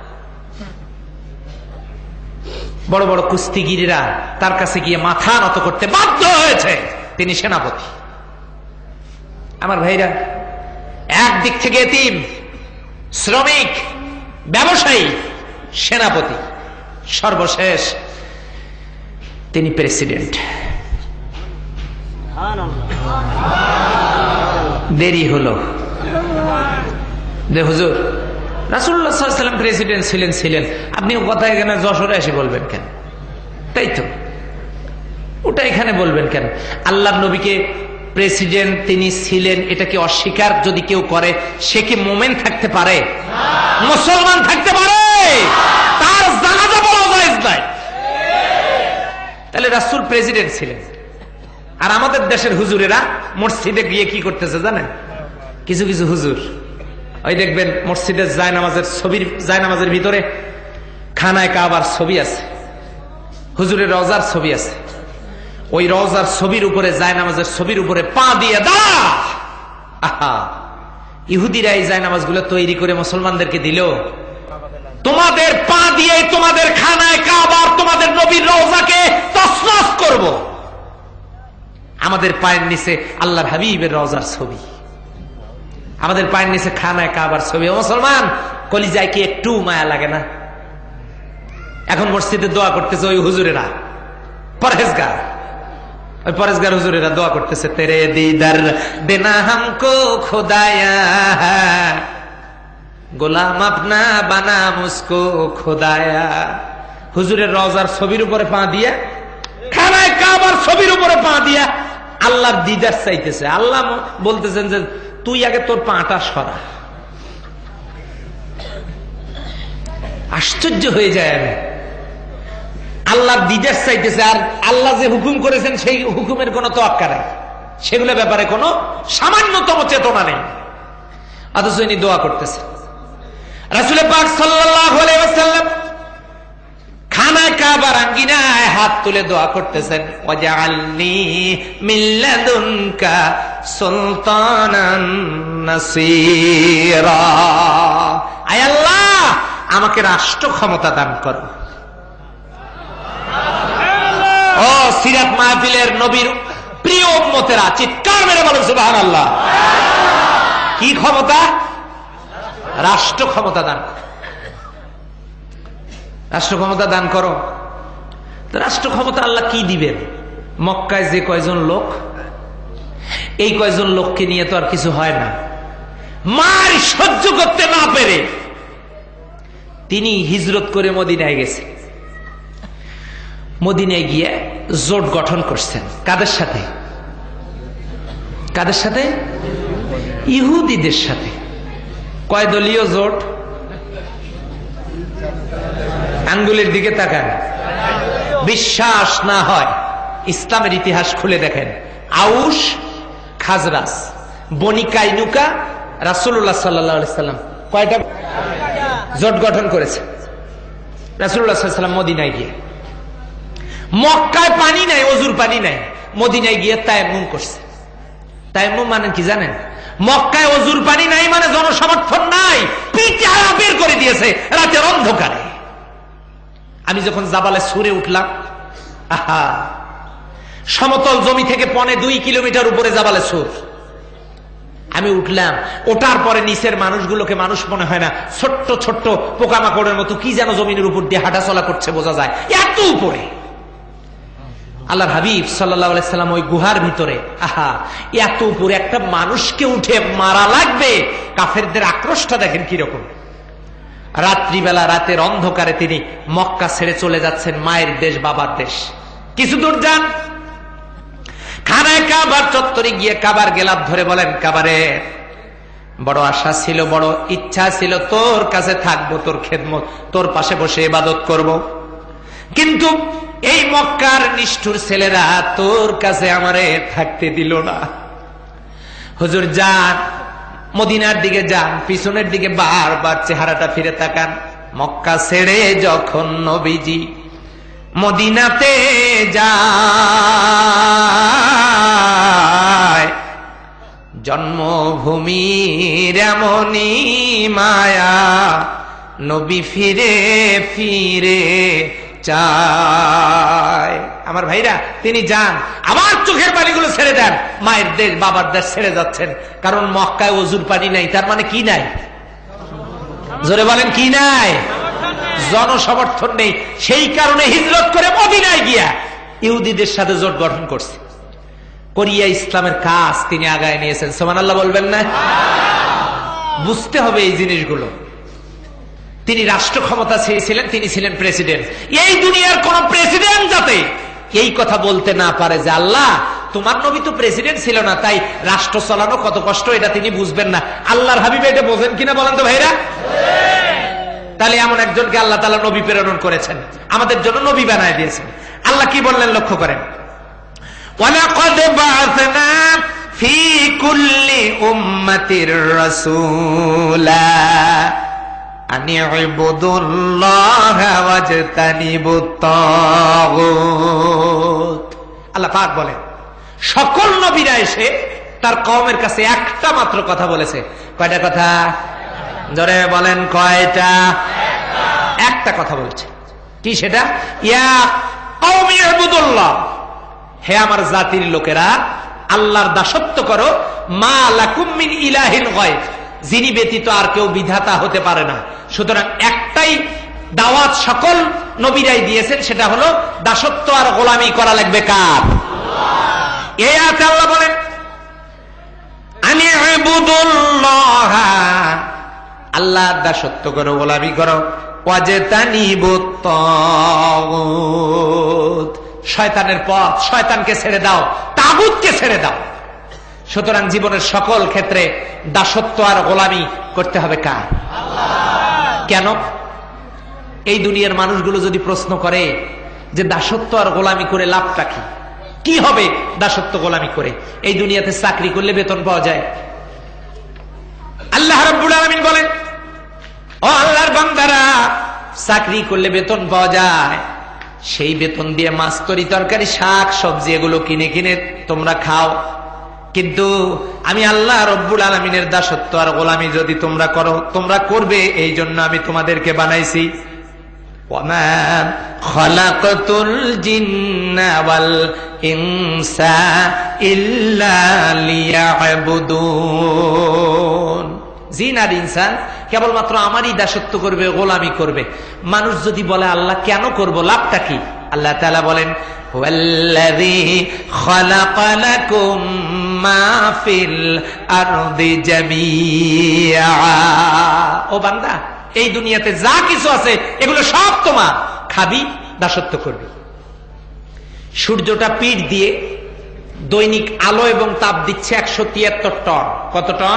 বড় বড় কুস্তিগিরিরা তার কাছে গিয়ে মাথা নত করতে বাধ্য হয়েছে। তিনি সেনাপতি। আমার ভাইরা, একদিক থেকে এতিম, শ্রমিক, ব্যবসায়ী, সেনাপতি, সর্বশেষ তিনি প্রেসিডেন্ট। দেরি হলো যে হুজুর রাসূলুল্লাহ সাল্লাল্লাহু আলাইহি ওয়াসাল্লাম প্রেসিডেন্ট ছিলেন, আপনি কথা এখানে যশোরে এসে বলবেন কেন? তাই তো, ওটা এখানে বলবেন কেন? আল্লাহর নবীকে প্রেসিডেন্ট তিনি ছিলেন, এটা কি অস্বীকার যদি কেউ করে সে কি মোমেন থাকতে পারে? মুসলমান থাকতে পারে? তার জানাজা বলা জায়েজ নাই। তাহলে রাসূল প্রেসিডেন্ট ছিলেন। আর আমাদের দেশের হুজুরেরা মসজিদে গিয়ে কি করতেছে জানেন? কিছু কিছু হুজুর ওই দেখবেন মসজিদের জায়নামাজের ভিতরে খানায় কাবার ছবি আছে, হুজুরের রওজার ছবি আছে, ওই রওজার ছবির উপরে জায়নামাজের ছবির উপরে পা দিয়ে দাঁড়া। আহা, ইহুদিরা এই জায়নামাজগুলো তৈরি করে মুসলমানদেরকে দিল। তোমাদের পা দিয়ে তোমাদের খানায় কাবার তোমাদের নবীর রওজাকে তছনছ করব। আমাদের পায়ের নিচে আল্লাহর হাবিবের রওজার ছবি, আমাদের পায়ের নিচে খানায় কাবার ছবি। মুসলমান কলিজায় কি একটু মায়া লাগে না? এখন মসজিদে দোয়া করতেছে ওই হুজুরেরা, পরহেজগার, ওই পরহেজগার হুজুরেরা দোয়া করতেছে, তেরে দিদার দেনা হামকো খোদায়া, গোলাম আপনা বানা মুসকো খোদায়া। হুজুরের রওজার ছবির উপরে পা দিয়া, খানায় কাবার ছবির উপরে পা দিয়া আল্লাহর দিদার চাইতেছে। আল্লাহ বলতেছেন যে তুই আগে তোর পাটা সরা। আশ্চর্য হয়ে যায় আমি, আল্লাহর দিদার চাইতেছে আর আল্লাহ যে হুকুম করেছেন সেই হুকুমের কোন তোয়াক্কা নেই, সেগুলো ব্যাপারে কোনো সামান্যতম চেতনা নেই, অথচ ইনি দোয়া করতেছে। রাসূল পাক সাল্লাল্লাহু আলাইহি ওয়াসাল্লাম খানায় কাবার আঙ্গিনায় হাত তুলে দোয়া করতেছেন, ওয়াজআলনি মিন লাদুনকা সুলতানান নাসীরা। আয় আল্লাহ, আমাকে রাষ্ট্র ক্ষমতা দান করো। ও সিরাত মাহফিলের নবীর প্রিয় উম্মতেরা, চিৎকার মেরে বলেন সুবহানাল্লাহ। কি ক্ষমতা? রাষ্ট্র ক্ষমতা দান, রাষ্ট্র ক্ষমতা দান করো। রাষ্ট্র ক্ষমতা আল্লাহ কি দিবেন? মক্কায় যে কয়জন লোক, এই কয়জন লোককে নিয়ে তো আর কিছু হয় না। মার সহ্য করতে না পেরে তিনি হিজরত করে মদিনায় গেছে। মদিনায় গিয়ে জোট গঠন করছেন। কাদের সাথে? কাদের সাথে? ইহুদিদের সাথে। কয় দলীয় জোট? আঙ্গুলের দিকে তাকান, বিশ্বাস না হয় ইসলামের ইতিহাস খুলে দেখেন। আউস, খাজরাজ, বনি কাইনুকা, রাসূলুল্লাহ সাল্লাল্লাহু আলাইহি সাল্লাম কয়টা জোট গঠন করেছে? রাসূলুল্লাহ সাল্লাল্লাহু আলাইহি সাল্লাম মদিনায় গিয়ে, মক্কায় পানি নাই, অজুর পানি নাই, মদিনায় গিয়ে তায়াম্মুম করছে। তায়াম্মুম মানে কি জানেন? মক্কায় অজুর পানি নাই মানে জনসমর্থন নাই, পিটায়া বের করে দিয়েছে রাতের অন্ধকারে। আমি যখন জাবালে সুরে উঠলাম, আহা, সমতল জমি থেকে 2.25 কিলোমিটার উপরে জাবালে সুর। আমি উঠলাম, ওঠার পরে নিচের মানুষগুলোকে মানুষ মনে হয় না, ছোট্ট ছোট্ট পোকামাকড়ের মতো কি যেন জমিনের উপর দিয়ে হাঁটাচলা করছে, বোঝা যায় এত উপরে। আল্লাহর হাবিব সাল্লাল্লাহু আলাইহি সাল্লাম ওই গুহার ভিতরে, আহা, এত উপরে একটা মানুষকে উঠে মারা লাগবে। কাফেরদের আক্রোশটা দেখেন কিরকম। রাত্রিবেলা রাতের অন্ধকারে তিনি মক্কা ছেড়ে চলে যাচ্ছেন মায়ের দেশ, বাবার দেশ। কিছু দূর যান, খানায় কাবার চত্বরে গিয়ে কাবার গেলাপ ধরে বলেন, কাবারে বড় আশা ছিল, বড় ইচ্ছা ছিল তোর কাছে থাকবো, তোর খেদমত, তোর পাশে বসে ইবাদত করব, কিন্তু এই মক্কার নিষ্ঠুর ছেলেরা তোর কাছে আমারে থাকতে দিল না। হুজুর যান, মদিনার দিকে যান, পিছনের দিকে বারবার চেহারাটা ফিরে তাকান। মক্কা ছেড়ে যখন নবীজি মদিনাতে যায়, জন্মভূমির এমনই মায়া নবী ফিরে ফিরে চায়। আমার ভাইরা, তিনি যান, আবার চোখের পানিগুলো ছেড়ে দেন। মায়ের দেশ, বাবার দেশ ছেড়ে যাচ্ছেন, কারণ মক্কায় অজুর পানি নাই। তার মানে কি নাই? জোরে বলেন, কি নাই? জনসমর্থন নেই। সেই কারণে হিজরত করে মদিনায় গিয়া ইহুদিদের সাথে জোট গঠন করছে, করিয়া ইসলামের কাজ তিনি আগায় নিয়েছেন। সুবহানাল্লাহ বলবেন না? বুঝতে হবে এই জিনিসগুলো। তিনি রাষ্ট্র ক্ষমতা চেয়েছিলেন, তিনি ছিলেন প্রেসিডেন্ট। এই দুনিয়ার কোন প্রেসিডেন্ট যাতে এই কথা বলতে না পারে যে আল্লাহ তোমার নবী তো প্রেসিডেন্ট ছিল না, তাই রাষ্ট্র চালানো কত কষ্ট এটা তিনি বুঝবেন না। আল্লাহর হাবিব এটা বোঝেন কিনা বলেন তো ভাইরা? তাহলে এমন একজনকে আল্লাহ তাআলা নবী প্রেরণ করেছেন, আমাদের জন্য নবী বানায় দিয়েছেন। আল্লাহ কি বললেন লক্ষ্য করেন, ওয়ালাকাদ বা'আথনা ফি কুল্লি উম্মাতির রাসূলা আনি ইবুদুল্লাহা ওয়াজতানিবুত তাগুত। আল্লাহ পাক বলেন সকল নবীরা এসে তার কওমের কাছে একটা মাত্র কথা বলেছে। কয়টা কথা? জোরে বলেন কয়টা? একটা কথা বলছে। কি সেটা? ইয়া কওমি ইবুদুল্লাহ, হে আমার জাতির লোকেরা আল্লাহর দাসত্ব করো, মা লাকুম মিন ইলাহিন গায়র, যিনি ব্যতীত আর কেউ বিধাতা হতে পারে না। সুতরাং একটাই দাওয়াত সকল নবীরাই দিয়েছেন, সেটা হলো দাসত্ব আর গোলামি করা লাগবে কার? এই আয়াতে আল্লাহ বলেন আনি ইবুদুল্লাহ, আল্লাহর দাসত্ব করো, গোলামি করো, ওয়াজতানিবুত তাগুত, শয়তানের পথ, শয়তানকে ছেড়ে দাও, তাগুতকে ছেড়ে দাও। সুতরাং জীবনের সকল ক্ষেত্রে দাসত্ব আর গোলামি করতে হবে কার? কেন? এই দুনিয়ার মানুষগুলো যদি প্রশ্ন করে যে দাসত্ব আর গোলামি করে লাভটা কি, কি হবে দাসত্ব গোলামি করে? এই দুনিয়াতে চাকরি করলে বেতন পাওয়া যায়। আল্লাহ রাব্বুল আলামিন বলেন, ও আল্লাহর বান্দারা, চাকরি করলে বেতন পাওয়া যায়, সেই বেতন দিয়ে মাছ, তরি, তরকারি, শাক, সবজি এগুলো কিনে কিনে তোমরা খাও। কিন্তু আমি আল্লাহ রব্বুল আলামিনের দাসত্ব আর গোলামি যদি তোমরা করো, তোমরা করবে, এই জন্য আমি তোমাদেরকে বানাইছি। ওয়ামা খালাকতুল জিন্না ওয়াল ইনসা ইল্লা লিয়াবুদুন, জিন আর ইনসান কেবলমাত্র আমারই দাসত্ব করবে, গোলামি করবে। মানুষ যদি বলে আল্লাহ কেন করব, লাভটা কি? আল্লাহ তাআলা বলেন হুয়াল্লাযী খালাকা লাকুম মা ফিল আরদি জামিআ, ও বান্দা এই দুনিয়াতে যা কিছু আছে এগুলো সব তোমার, খাবি, দাসত্ব করবি। সূর্যটা পিঠ দিয়ে দৈনিক আলো এবং তাপ দিচ্ছে 173 টন। কত টন?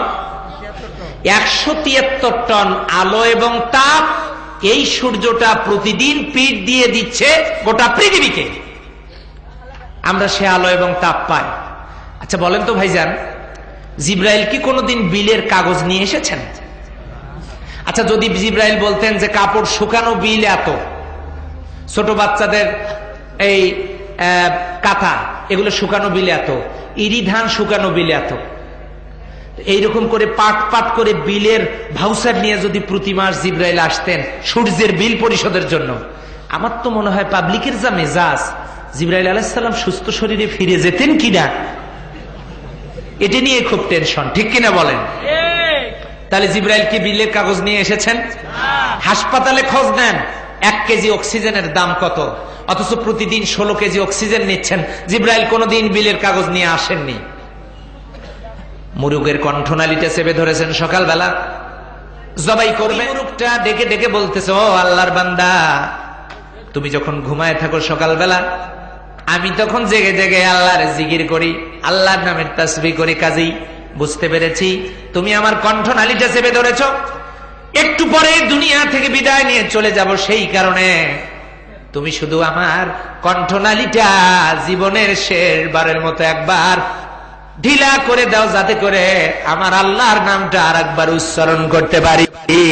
173 টন আলো এবং তাপ এই সূর্যটা প্রতিদিন পিঠ দিয়ে দিচ্ছে গোটা পৃথিবীকে। আমরা সে আলো এবং তাপ পাই। আচ্ছা বলেন তো ভাইজান, জিব্রাইল কি কোনোদিন বিলের কাগজ নিয়ে এসেছেন? আচ্ছা যদি জিব্রাইল বলতেন যে কাপড় শুকানো বিল এত, ছোট বাচ্চাদের এই কাঁথা এগুলো শুকানো বিল এত, ইরি ধান শুকানো বিল এত, এইরকম করে পাট পাট করে বিলের ভাউচার নিয়ে যদি প্রতি মাস জিব্রাইল আসতেন সূর্যের বিল পরিশোধের জন্য, আমার তো মনে হয় পাবলিকের যা মেজাজ, জিব্রাইল আলাইহিস সালাম সুস্থ শরীরে ফিরে যেতেন কিনা এটা নিয়ে খুব টেনশন, ঠিক কিনা বলেন? তাহলে জিব্রাইল কি বিলের কাগজ নিয়ে এসেছেন? হাসপাতালে খোঁজ নেন 1 কেজি অক্সিজেনের দাম কত, অথচ প্রতিদিন 16 কেজি অক্সিজেন নিচ্ছেন। জিব্রাইল কোনদিন বিলের কাগজ নিয়ে আসেননি। মুরুগের কণ্ঠনালীটা চেপে ধরেছেন, সকালবেলা জবাই করবে, মুরুগটা ডেকে ডেকে বলতেছে, ও আল্লাহর বান্দা, তুমি যখন ঘুমায় থাকো সকালবেলা, আমি তখন জেগে জেগে আল্লাহর জিকির করি, আল্লাহর নামের তাসবিহ করি, কাজেই বুঝতে পেরেছি তুমি আমার কণ্ঠনালীটা চেপে ধরেছ। একটু পরে দুনিয়া থেকে বিদায় নিয়ে চলে যাব, সেই কারণে তুমি শুধু আমার কণ্ঠনালীটা জীবনের শেষবারের মতো একবার ঢিলা করে দাও, যাতে করে আমার আল্লাহর নামটা আর একবার উচ্চারণ করতে পারি।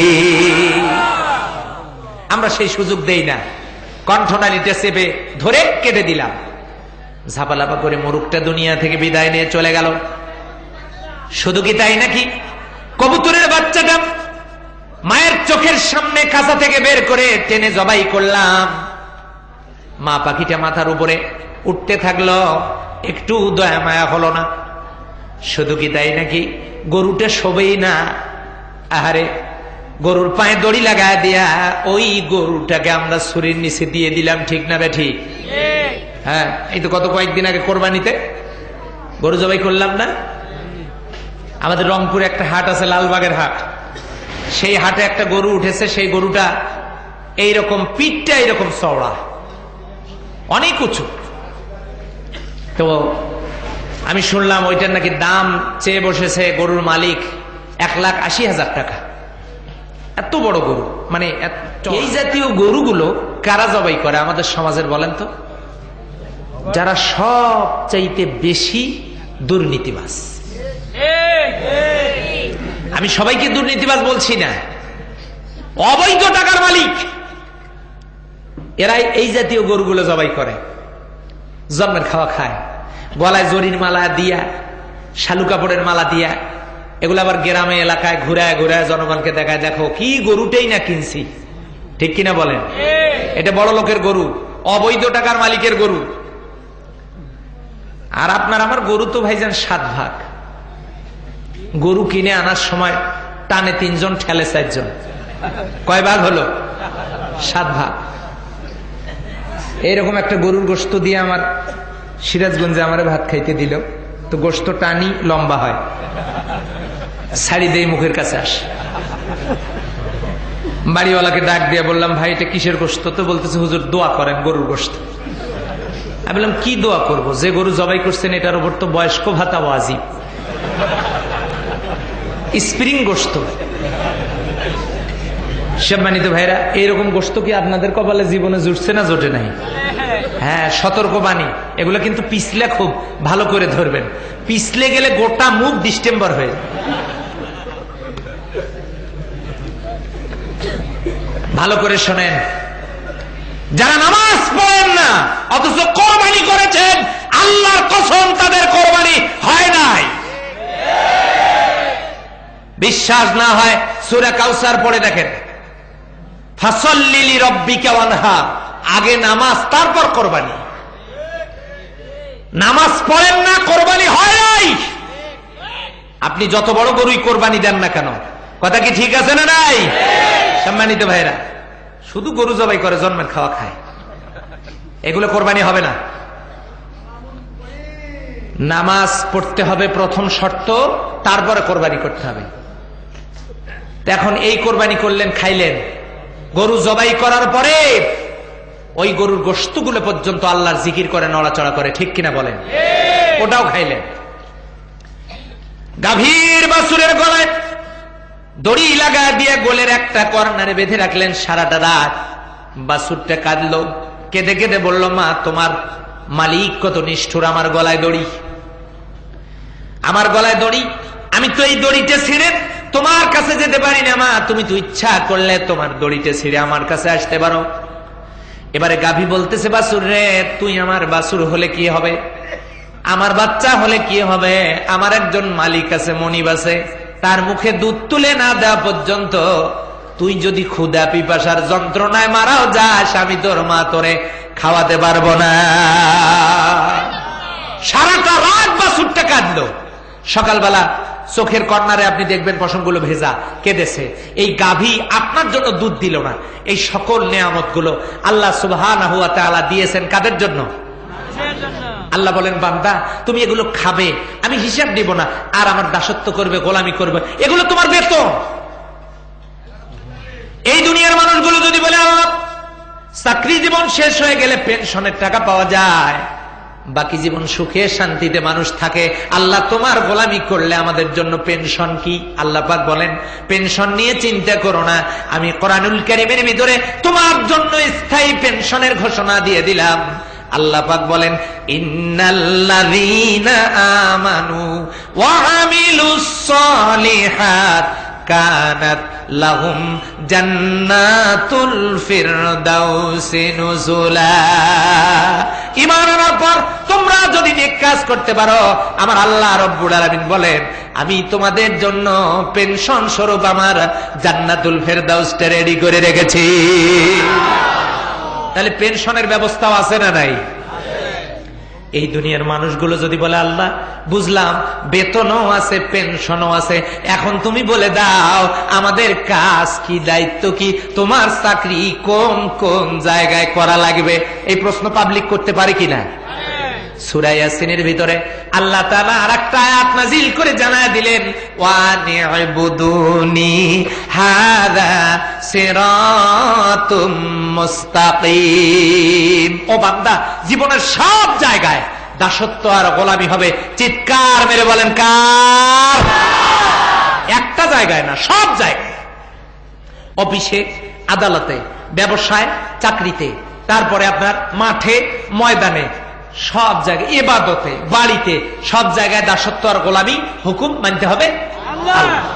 আমরা সেই সুযোগ দেই না, কণ্ঠনালীটা চেপে ধরে কেটে দিলাম। ঝাপালাপা করে মোরগটা দুনিয়া থেকে বিদায় নিয়ে চলে গেল। শুধু কি তাই নাকি, কবুতরের বাচ্চাটা মায়ের চোখের সামনে কাঁচা থেকে বের করে টেনে জবাই করলাম। মা পাখিটা মাথার উপরে উঠতে থাকলো, একটু দয়া মায়া হলো না। শুধু কি তাই নাকি, গরুটা শোবেই না, আহারে গরুর পায়ে দড়ি লাগায় দিয়া ওই গরুটাকে আমরা ছুরির নিচে দিয়ে দিলাম, ঠিক না বেঠি? হ্যাঁ, এই তো গত কয়েকদিন আগে কোরবানিতে গরু জবাই করলাম না। আমাদের রংপুরে একটা হাট আছে, লালবাগের হাট, সেই হাটে একটা গরু উঠেছে। সেই গরুটা এইরকম, পিঠটা এইরকম চওড়া, অনেক উঁচু। তো আমি শুনলাম ওইটার নাকি দাম চেয়ে বসেছে গরুর মালিক 1,80,000 টাকা। এত বড় গরু, মানে এই জাতীয় গরুগুলো কারা জবাই করে আমাদের সমাজের বলেন তো? যারা সবচাইতে বেশি দুর্নীতিবাজ। আমি সবাইকে দুর্নীতিবাজ বলছি না, অবৈধ টাকার মালিক এরাই এই জাতীয় গরুগুলো জবাই করে, জন্মের খাওয়া খায়, গলায় জরির মালা দিয়া, শালু কাপড়ের মালা দিয়া, এগুলো আবার গ্রামে এলাকায় ঘুরায় ঘুরায় জনগণকে দেখায়, দেখো কি গরুটাই না কিনছি। ঠিক কিনা বলেন? এটা বড় লোকের গরু, অবৈধ টাকার মালিকের গরু। আর আপনার আমার গরু তো ভাইজান 7 ভাগ। গরু কিনে আনার সময় টানে 3 জন, ঠেলে 4 জন। কয় ভাগ হলো? 7 ভাগ। এইরকম একটা গরুর গোশত দিয়ে আমার সিরাজগঞ্জে আমার ভাত খাইতে দিল, তো গোশত টানি লম্বা হয়, ছাড়ি দেই মুখের কাছে আসে। বাড়িওয়ালাকে ডাক দিয়ে বললাম, ভাই এটা কিসের গোশত? তো বলতেছে, হুজুর দোয়া করেন গরুর গোশত। আমি বললাম, কি দোয়া করব? যে গরু জবাই করছেন এটার উপর তো বয়স্ক ভাতা ওয়াজিব, স্প্রিং গোশত। সম্মানিত ভাইরা, এইরকম গোশত কি আপনাদের কপালে জীবনে জুটছে না জোটে নাই? হ্যাঁ, সতর্ক বাণী, এগুলো কিন্তু পিছলে খুব ভালো করে ধরবেন, পিছলে গেলে গোটা মুখ ডিস্টেম্বর হয়ে। ভালো করে শোনেন, যারা নামাজ পড়েন না অথচ কোরবানি করেছেন, আল্লাহর কসম তাদের কোরবানি হয় নাই। বিশ্বাস না হয় সূরা কাউসার পড়ে দেখেন, ফাসাল্লি লিরাব্বিকা ওয়ানহার, আগে নামাজ তারপর কোরবানি। নামাজ পড়েন না, কোরবানি হয় নাই। আপনি যত বড় গরুই কোরবানি দেন না কেন, কথা কি ঠিক আছে না নাই? সম্মানিত ভাইরা, শুধু গরু জবাই করে জন্মের খাওয়া খায়, এগুলো কোরবানি হবে না। নামাজ পড়তে হবে প্রথম শর্ত, তারপরে কোরবানি করতে হবে। এখন এই কোরবানি করলেন, খাইলেন, গরু জবাই করার পরে ওই গরুর গোশতগুলো পর্যন্ত আল্লাহর জিকির করে, নড়াচড়া করে, ঠিক কিনা বলেন? ওটাও খাইলেন। গাভীর বাছুরের গলায় দড়ি লাগা দিয়ে গোলের একটা কর্নারে বেঁধে রাখলেন সারাটা রাত। বাছুরটা কাঁদলো, কেঁদে কেঁদে বলল, মা তোমার মালিক কত নিষ্ঠুর, আমার গলায় দড়ি, আমার গলায় দড়ি, আমি তো এই দড়িটা ছিঁড়ে তোমার কাছে যেতে পারি না মা, তুমি তো ইচ্ছা করলে তোমার দড়িটা ছিঁড়ে আমার কাছে আসতে পারো। এবারে গাভী বলতেছে, বাছুর রে, তুই আমার বাছুর হলে কি হবে, আমার বাচ্চা হলে কি হবে, আমার একজন মালিক আছে, মনিব আছে, তার মুখে দুধ তুলে না দেওয়া পর্যন্ত তুই যদি ক্ষুধা পিপাসার যন্ত্রণায় মারাও যাস, আমি তোর মা তোরে খাওয়াতে পারবো না। সারাটা রাত বাছুরটা কাঁদলো। সকালবেলা চোখের কর্নারে আপনি দেখবেন পশমগুলো ভেজা, কেঁদেছে। এই গাভী আপনার জন্য দুধ দিল না। এই সকল নেয়ামত গুলো আল্লাহ সুবহানাহু ওয়া তাআলা দিয়েছেন কাদের জন্য? আল্লাহ বলেন, বান্দা তুমি এগুলো খাবে, আমি হিসাব দিব না, আর আমার দাসত্ব করবে, গোলামি করবে, এগুলো তোমার বেতন। এই দুনিয়ার মানুষগুলো যদি বলে আমার চাকরি জীবন শেষ হয়ে গেলে পেনশনের টাকা পাওয়া যায়, বাকি জীবন সুখে শান্তিতে মানুষ থাকে, আল্লাহ তোমার গোলামি করলে আমাদের জন্য পেনশন কি? আল্লাহ পাক বলেন, পেনশন নিয়ে চিন্তা করো না, আমি কোরআনুল কারীমের ভিতরে তোমার জন্য স্থায়ী পেনশনের ঘোষণা দিয়ে দিলাম। আল্লাহ পাক বলেন, ইন্নাল্লাযীনা আমানু ওয়া আমিলুস সালিহাত কানাত লাহুম জান্নাতুল ফিরদাউসি নুজুলা। ঈমান আনার পর তোমরা যদি নেক কাজ করতে পারো, আমার আল্লাহ রাব্বুল আলামিন বলেন, আমি তোমাদের জন্য পেনশন স্বরূপ আমার জান্নাতুল ফিরদাউসটা রেডি করে রেখেছি। তাহলে পেনশনের ব্যবস্থাও আছে না নাই? এই দুনিয়ার মানুষগুলো যদি বলে, আল্লাহ বুঝলাম বেতনও আছে, পেনশনও আছে, এখন তুমি বলে দাও আমাদের কাজ কি, দায়িত্ব কি, তোমার চাকরি কোন কোন জায়গায় করা লাগবে, এই প্রশ্ন পাবলিক করতে পারে কিনা? সূরা ইয়াসিনের ভিতরে আল্লাহ তাআলা আরেকটা আয়াত নাযিল করে জানায় দিলেন, ওয়া নি'বুদুনি হাযা সিরাতুম মুস্তাকিম। ও বান্দা, জীবনের সব জায়গায় দাসত্ব আর গোলামি হবে। চিৎকার মেরে বলেন কার? একটা জায়গায় না, সব জায়গায়। অফিসে, আদালতে, ব্যবসায়, চাকরিতে, তারপরে আপনার মাঠে, ময়দানে, সব জায়গায়, ইবাদতে, বাড়িতে, সব জায়গায় দাসত্ব আর গোলামি হুকুম মানতে হবে আল্লাহ।